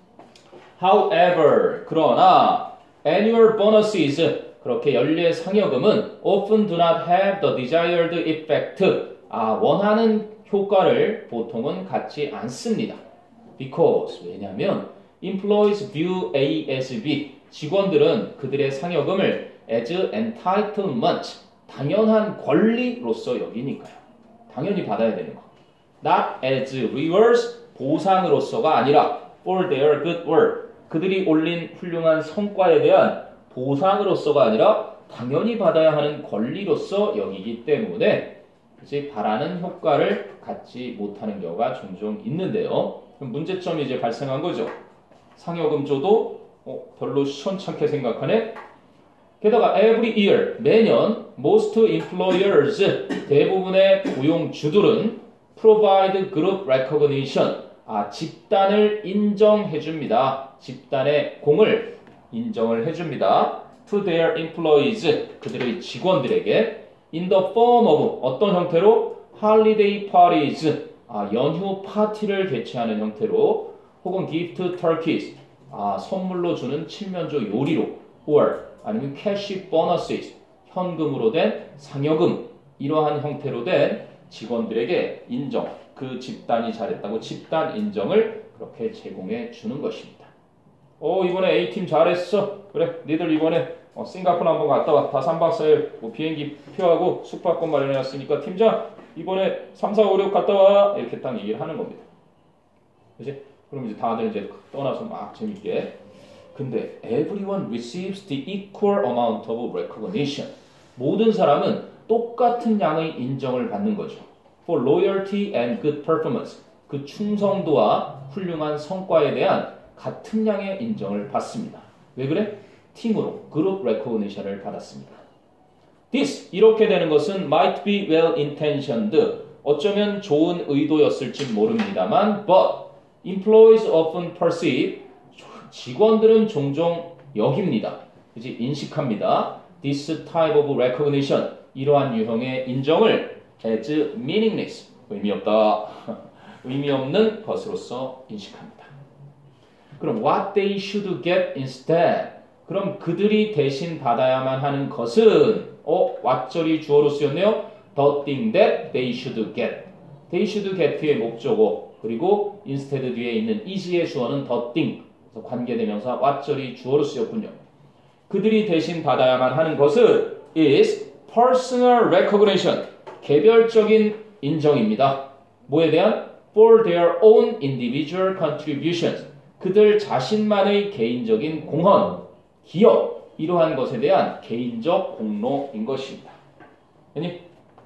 however 그러나 annual bonuses 그렇게 연례 상여금은 often do not have the desired effect 원하는 효과를 보통은 갖지 않습니다. because 왜냐하면 employees view A as B 직원들은 그들의 상여금을 as entitlement 당연한 권리로서 여기니까요. 당연히 받아야 되는 거. not as rewards 보상으로서가 아니라 for their good work 그들이 올린 훌륭한 성과에 대한 보상으로서가 아니라 당연히 받아야 하는 권리로서 여기기 때문에 이제 바라는 효과를 갖지 못하는 경우가 종종 있는데요. 그럼 문제점이 이제 발생한 거죠. 상여금 줘도 별로 시원찮게 생각하네. 게다가 every year 매년 most employers 대부분의 고용주들은 provide group recognition 집단을 인정해 줍니다. 집단의 공을 인정을 해 줍니다. to their employees 그들의 직원들에게 in the form of 어떤 형태로 holiday parties 연휴 파티를 개최하는 형태로 혹은 gift turkeys 선물로 주는 칠면조 요리로 or 아니면 cash bonuses 현금으로 된 상여금 이러한 형태로 된 직원들에게 인정 그 집단이 잘했다고 집단 인정을 그렇게 제공해 주는 것입니다. 이번에 A팀 잘했어. 그래 니들 이번에 싱가포르 한번 갔다 와. 다 3박 4일 뭐 비행기 표하고 숙박권 마련해놨으니까 팀장 이번에 3, 4, 5, 6 갔다 와. 이렇게 딱 얘기를 하는 겁니다. 그치? 그럼 이제 다들 이제 떠나서 막 재밌게. 근데 everyone receives the equal amount of recognition. 모든 사람은 똑같은 양의 인정을 받는 거죠. For loyalty and good performance. 그 충성도와 훌륭한 성과에 대한 같은 양의 인정을 받습니다. 왜 그래? 팀으로 그룹 recognition을 받았습니다. This 이렇게 되는 것은 might be well intentioned. 어쩌면 좋은 의도였을지 모릅니다만 but employees often perceive 직원들은 종종 여깁니다. 그치? 인식합니다. This type of recognition 이러한 유형의 인정을 as meaningless 의미 없다. 의미 없는 것으로서 인식합니다. 그럼 what they should get instead 그럼 그들이 대신 받아야만 하는 것은 왓절이 주어로 쓰였네요. The thing that they should get. They should get의 목적어 그리고 instead 뒤에 있는 is의 주어는 the thing. 그래서 관계대명사 왓절이 주어로 쓰였군요. 그들이 대신 받아야만 하는 것은 is personal recognition. 개별적인 인정입니다. 뭐에 대한? For their own individual contributions. 그들 자신만의 개인적인 공헌, 기여 이러한 것에 대한 개인적 공로인 것입니다. 아니?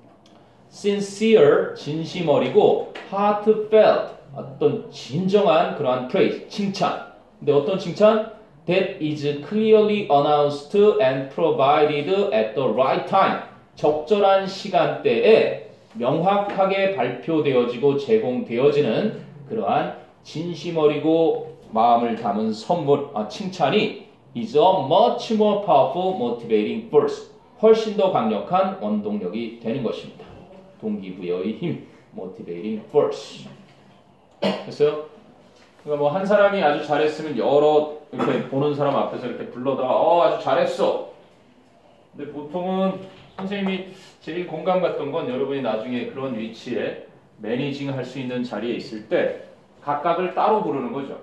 sincere, 진심어리고 heartfelt, 어떤 진정한 그러한 praise, 칭찬. 근데 어떤 칭찬? That is clearly announced and provided at the right time. 적절한 시간대에 명확하게 발표되어지고 제공되어지는 그러한 진심어리고 마음을 담은 선물, 칭찬이 is a much more powerful motivating force. 훨씬 더 강력한 원동력이 되는 것입니다. 동기부여의 힘, motivating force. 됐어요? 그러니까 뭐 한 사람이 아주 잘했으면 여러 이렇게 보는 사람 앞에서 이렇게 불러다가 아주 잘했어. 근데 보통은 선생님이 제일 공감 갔던 건 여러분이 나중에 그런 위치에 매니징 할 수 있는 자리에 있을 때 각각을 따로 부르는 거죠.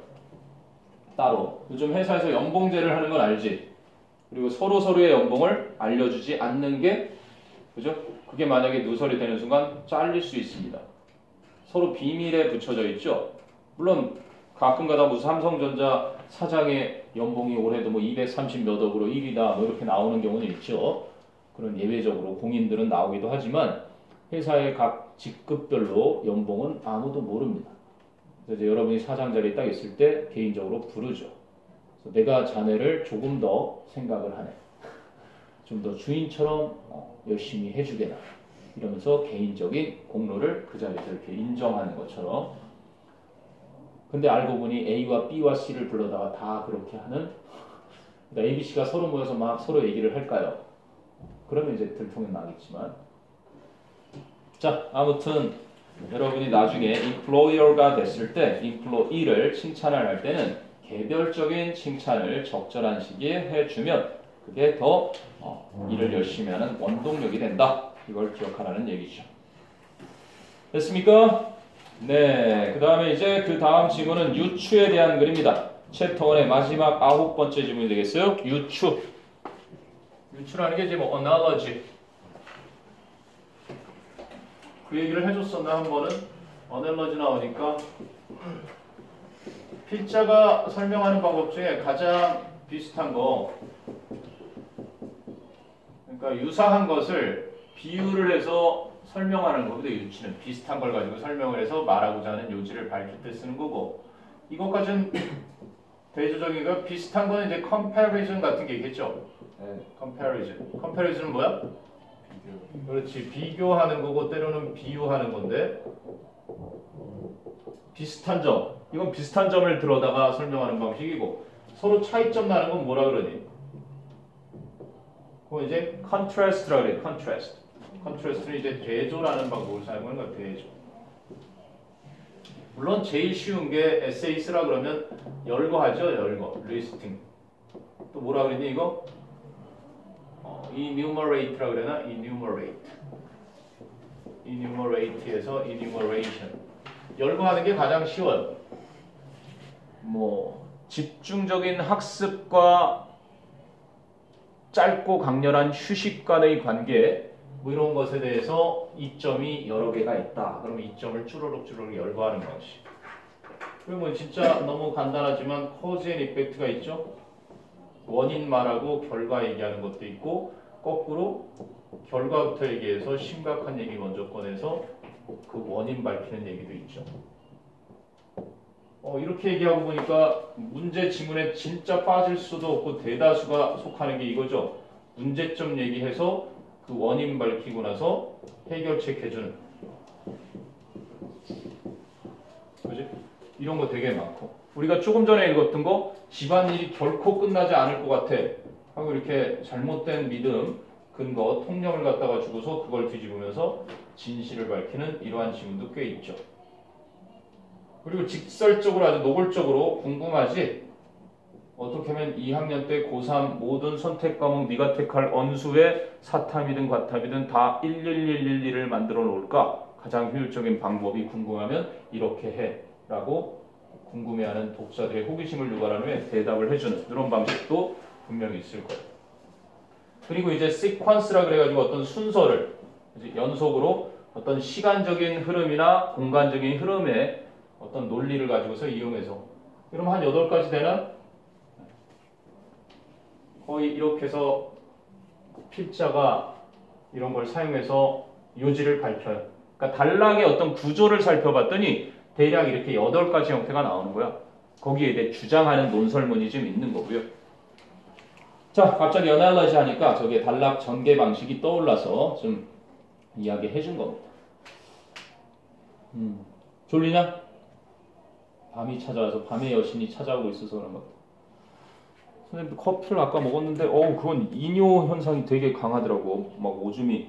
따로. 요즘 회사에서 연봉제를 하는 건 알지? 그리고 서로의 연봉을 알려주지 않는 게 그죠? 그게 만약에 누설이 되는 순간 잘릴 수 있습니다. 서로 비밀에 붙여져 있죠. 물론 가끔가다 무슨 삼성전자 사장의 연봉이 올해도 뭐 230 몇 억으로 1위다 뭐 이렇게 나오는 경우는 있죠. 그런 예외적으로 공인들은 나오기도 하지만 회사의 각 직급별로 연봉은 아무도 모릅니다. 그래서 이제 여러분이 사장 자리에 딱 있을 때 개인적으로 부르죠. 그래서 내가 자네를 조금 더 생각을 하네. 좀 더 주인처럼 열심히 해주게나. 이러면서 개인적인 공로를 그 자리에서 이렇게 인정하는 것처럼. 근데 알고 보니 A와 B와 C를 불러다가 다 그렇게 하는. 그러니까 A, B, C가 서로 모여서 막 서로 얘기를 할까요? 그러면 이제 들통이 나겠지만. 자, 아무튼 여러분이 나중에 employer가 됐을 때 employee를 칭찬을 할 때는 개별적인 칭찬을 적절한 시기에 해주면 그게 더 일을 열심히 하는 원동력이 된다. 이걸 기억하라는 얘기죠. 됐습니까? 네, 그 다음에 이제 그 다음 지문은 유추에 대한 글입니다. 챕터 1의 마지막 9번째 지문이 되겠어요. 유추. 유추라는 게 이제 뭐 analogy. 그 얘기를 해줬었나 한 번은? analogy 나오니까 필자가 설명하는 방법 중에 가장 비슷한 거, 그러니까 유사한 것을 비유를 해서 설명하는 거거든요. 유추는 비슷한 걸 가지고 설명을 해서 말하고자 하는 요지를 밝힐 때 쓰는 거고, 이것까지는 대조적인 거. 비슷한 거는 이제 comparison 같은 게 있겠죠. 네, comparison. comparison은 뭐야? 비교. 그렇지, 비교하는 거고 때로는 비유하는 건데, 비슷한 점. 이건 비슷한 점을 들어다가 설명하는 방식이고, 서로 차이점 나는 건 뭐라 그러니? 그건 이제 contrast라고 그래. contrast. contrast는 이제 대조라는 방법을 사용하는 거야. 대조. 물론 제일 쉬운 게 에세이 쓰라 그러면 열거하죠. 열거. listing. 또 뭐라 그랬니 이거? enumerate라고 그러나? enumerate. enumerate에서 enumeration. 열거하는 게 가장 쉬워요. 뭐 집중적인 학습과 짧고 강렬한 휴식 간의 관계 뭐 이런 것에 대해서 이점이 여러 개가 있다. 그러면 이점을 쭈르륵 열거하는 방식. 그리고 뭐 진짜 너무 간단하지만 cause and effect가 있죠. 원인 말하고 결과 얘기하는 것도 있고 거꾸로 결과부터 얘기해서 심각한 얘기 먼저 꺼내서 그 원인 밝히는 얘기도 있죠. 이렇게 얘기하고 보니까 문제 지문에 진짜 빠질 수도 없고 대다수가 속하는 게 이거죠. 문제점 얘기해서 그 원인 밝히고 나서 해결책 해주는. 그지? 이런 거 되게 많고. 우리가 조금 전에 읽었던 거 집안일이 결코 끝나지 않을 것 같아 하고 이렇게 잘못된 믿음, 근거, 통념을 갖다가 주고서 그걸 뒤집으면서 진실을 밝히는 이러한 지문도 꽤 있죠. 그리고 직설적으로 아주 노골적으로 궁금하지? 어떻게 하면 2학년 때 고3 모든 선택 과목 네가 택할 언수에 사탐이든 과탐이든 다 11111을 만들어 놓을까? 가장 효율적인 방법이 궁금하면 이렇게 해 라고 궁금해하는 독자들의 호기심을 유발한 후에 대답을 해주는 이런 방식도 분명히 있을 거예요. 그리고 이제 시퀀스라 그래가지고 어떤 순서를 연속으로 어떤 시간적인 흐름이나 공간적인 흐름의 어떤 논리를 가지고서 이용해서 그럼 한 8가지 되나? 거의 이렇게 해서 필자가 이런 걸 사용해서 요지를 밝혀요. 그러니까 단락의 어떤 구조를 살펴봤더니 대략 이렇게 8가지 형태가 나오는 거야. 거기에 대해 주장하는 논설문이 좀 있는 거고요. 자, 갑자기 어널라이즈 하니까 저게 단락 전개 방식이 떠올라서 좀 이야기해 준 겁니다. 졸리냐? 밤이 찾아와서 밤의 여신이 찾아오고 있어서 그런 것 같아요. 선생님 커피를 아까 먹었는데 그건 이뇨 현상이 되게 강하더라고. 막 오줌이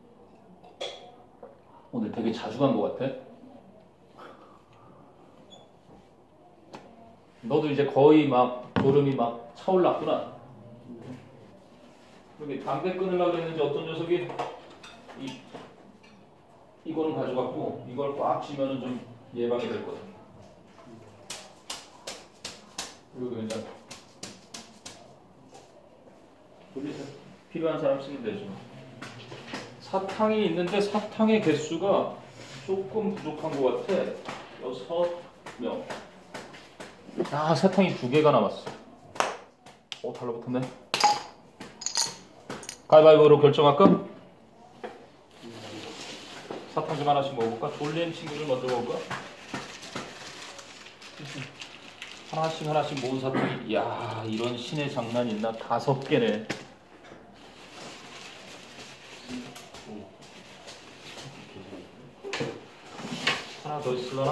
오늘 되게 자주 간 것 같아. 너도 이제 거의 막 졸음이 막 차올랐구나. 여기 담배 끊으려고 했는지 어떤 녀석이 이거는 가져갔고 이걸 꽉 쥐면은 좀 예방이 될 거다. 그리고 괜찮아. 돌리세요. 필요한 사람 쓰면 되죠. 사탕이 있는데 사탕의 개수가 조금 부족한 것 같아. 6명. 사탕이 2개가 남았어. 달라붙었네. 가위바위보로 결정할까? 사탕 좀 하나씩 먹어볼까? 졸린 친구를 먼저 먹을까? 하나씩 모은 사탕이 이야 이런 신의 장난 있나? 5개네. 하나 더 있으려나?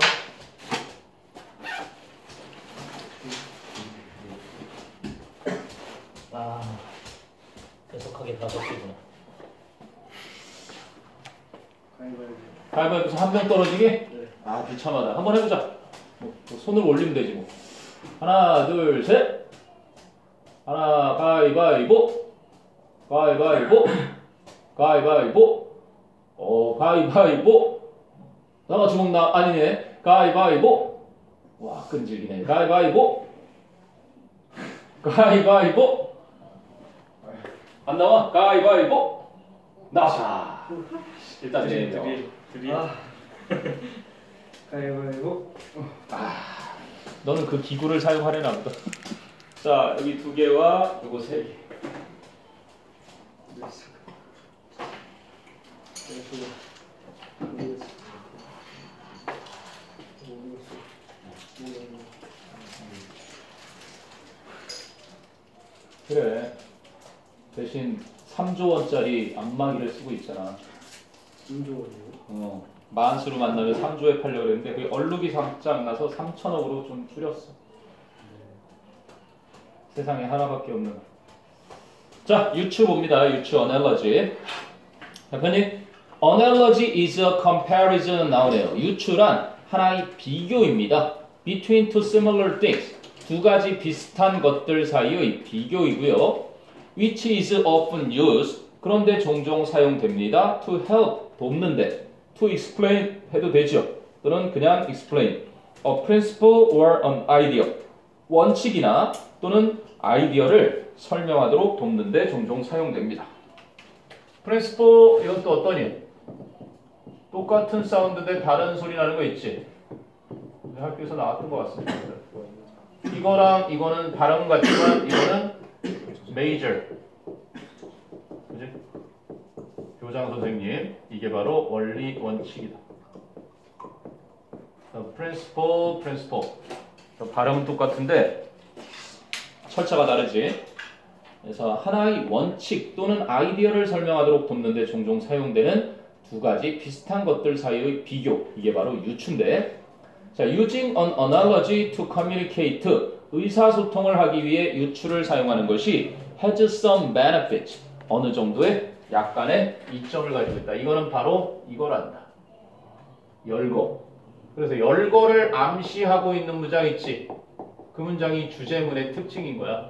계속하게 5개구나. 가위바위보에서 한 명 떨어지기? 네. 비참하다. 한번 해보자. 뭐 손을 올리면 되지 뭐. 하나, 둘, 셋. 하나, 가위바위보. 가위바위보. 가위바위보. 가위바위보. 나가 주먹 아니네. 가위바위보. 와, 끈질기네. 가위바위보. 가위바위보. 안 나와? 가위바위보. 나와. 일단 가위바위보. 너는 그 기구를 사용하려나 보다. 자, 여기 2개와 요거 3개. 그래. 대신 3조 원짜리 안마기를 쓰고 있잖아. 3조 원이요? 만수로 만나면 3조에 팔려고 그랬는데 그게 얼룩이 상장 나서 3천억으로 좀 줄였어. 세상에 하나밖에 없는. 자, 유추 봅니다. 유추 analogy. 대표님, analogy is a comparison 나오네요. 유추란 하나의 비교입니다. Between two similar things. 2가지 비슷한 것들 사이의 비교이고요. Which is often used. 그런데 종종 사용됩니다. To help. 돕는데. To explain 해도 되죠. 또는 그냥 explain. A principle or an idea. 원칙이나 또는 아이디어를 설명하도록 돕는 데 종종 사용됩니다. principle 이건 또 어떠니? 똑같은 사운드인데 다른 소리 나는 거 있지? 학교에서 나왔던 것 같습니다. 이거랑 이거는 발음 같지만 이거는 major. 그지? 교장 선생님, 이게 바로 원리 원칙이다. principle. 발음은 똑같은데 철자가 다르지. 그래서 하나의 원칙 또는 아이디어를 설명하도록 돕는 데 종종 사용되는 두 가지 비슷한 것들 사이의 비교. 이게 바로 유추인데, 자, using an analogy to communicate, 의사소통을 하기 위해 유추를 사용하는 것이 has some benefit, 어느 정도의 약간의 이점을 가지고 있다. 이거는 바로 이거란다. 열거. 그래서 열거를 암시하고 있는 문장 있지. 그 문장이 주제문의 특징인 거야.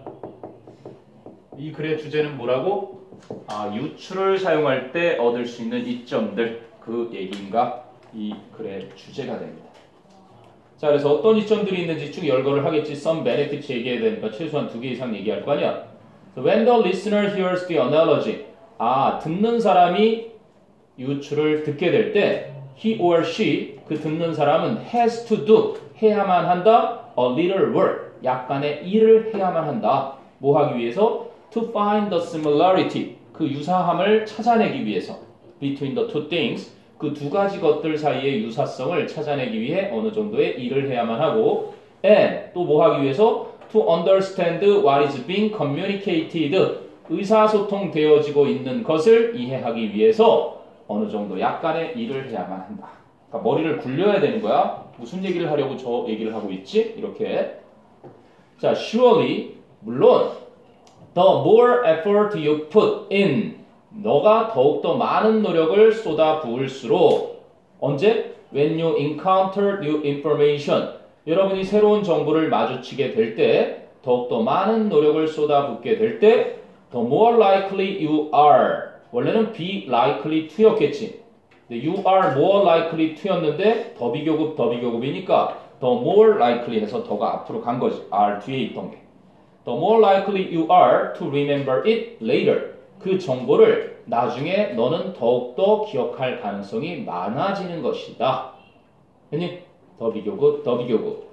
이 글의 주제는 뭐라고? 유추를 사용할 때 얻을 수 있는 이점들, 그 얘기인가 이 글의 주제가 됩니다. 자, 그래서 어떤 이점들이 있는지 쭉 열거를 하겠지. some benefits 얘기해야 되니까 최소한 2개 이상 얘기할 거 아니야. So when the listener hears the analogy, 듣는 사람이 유추를 듣게 될 때 he or she, 그 듣는 사람은 has to do, 해야만 한다. a little work, 약간의 일을 해야만 한다. 뭐 하기 위해서? to find the similarity, 그 유사함을 찾아내기 위해서. between the two things, 그 두 가지 것들 사이의 유사성을 찾아내기 위해 어느 정도의 일을 해야만 하고, and 또 뭐 하기 위해서? to understand what is being communicated, 의사소통 되어지고 있는 것을 이해하기 위해서 어느 정도 약간의 일을 해야만 한다. 그러니까 머리를 굴려야 되는 거야. 무슨 얘기를 하려고 저 얘기를 하고 있지? 이렇게. 자, surely, 물론 the more effort you put in, 너가 더욱더 많은 노력을 쏟아부을수록, 언제? When you encounter new information, 여러분이 새로운 정보를 마주치게 될 때, 더욱더 많은 노력을 쏟아붓게 될 때, the more likely you are, 원래는 be likely to였겠지. you are more likely to였는데 더 비교급이니까 the more likely 해서 더가 앞으로 간 거지. are 뒤에 있던 게. The more likely you are to remember it later. 그 정보를 나중에 너는 더욱더 기억할 가능성이 많아지는 것이다. 아니, 더 비교급.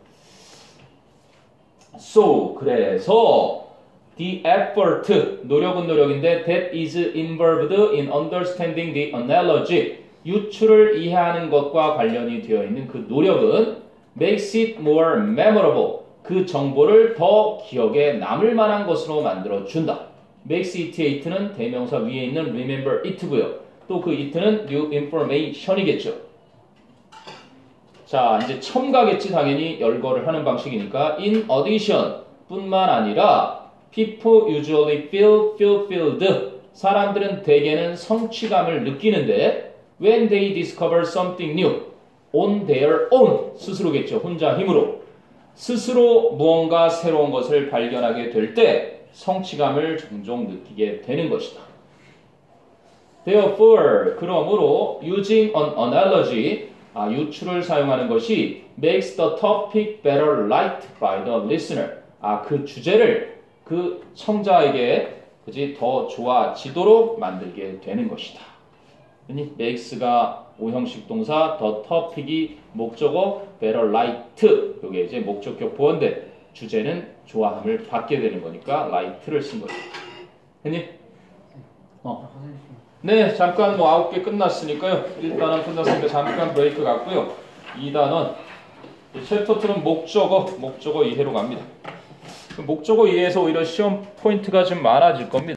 So, 그래서 the effort, 노력은 노력인데 that is involved in understanding the analogy, 유추를 이해하는 것과 관련이 되어 있는 그 노력은 makes it more memorable, 그 정보를 더 기억에 남을 만한 것으로 만들어준다. makes it는 대명사 위에 있는 remember it고요. 또 그 it는 new information이겠죠. 자, 이제 첨가겠지. 당연히 열거를 하는 방식이니까 in addition 뿐만 아니라 people usually feel fulfilled, 사람들은 대개는 성취감을 느끼는데 when they discover something new on their own, 스스로겠죠. 혼자 힘으로. 스스로 무언가 새로운 것을 발견하게 될 때 성취감을 종종 느끼게 되는 것이다. Therefore, 그러므로 using an analogy, 유추를 사용하는 것이 makes the topic better liked by the listener. 그 주제를 그 청자에게 더 좋아지도록 만들게 되는 것이다. makes가 오형식 동사, the topic이 목적어, better liked, 이게 이제 목적격 보어인데 주제는 좋아함을 받게 되는 거니까 liked를 쓴 거죠. 했니? 네, 잠깐 9개 끝났으니까요. 1단원 끝났으니까 잠깐 브레이크 갖고요. 2단원 챕터 2는 목적어 이해로 갑니다. 목적어 이해에서 오히려 시험 포인트가 좀 많아질 겁니다.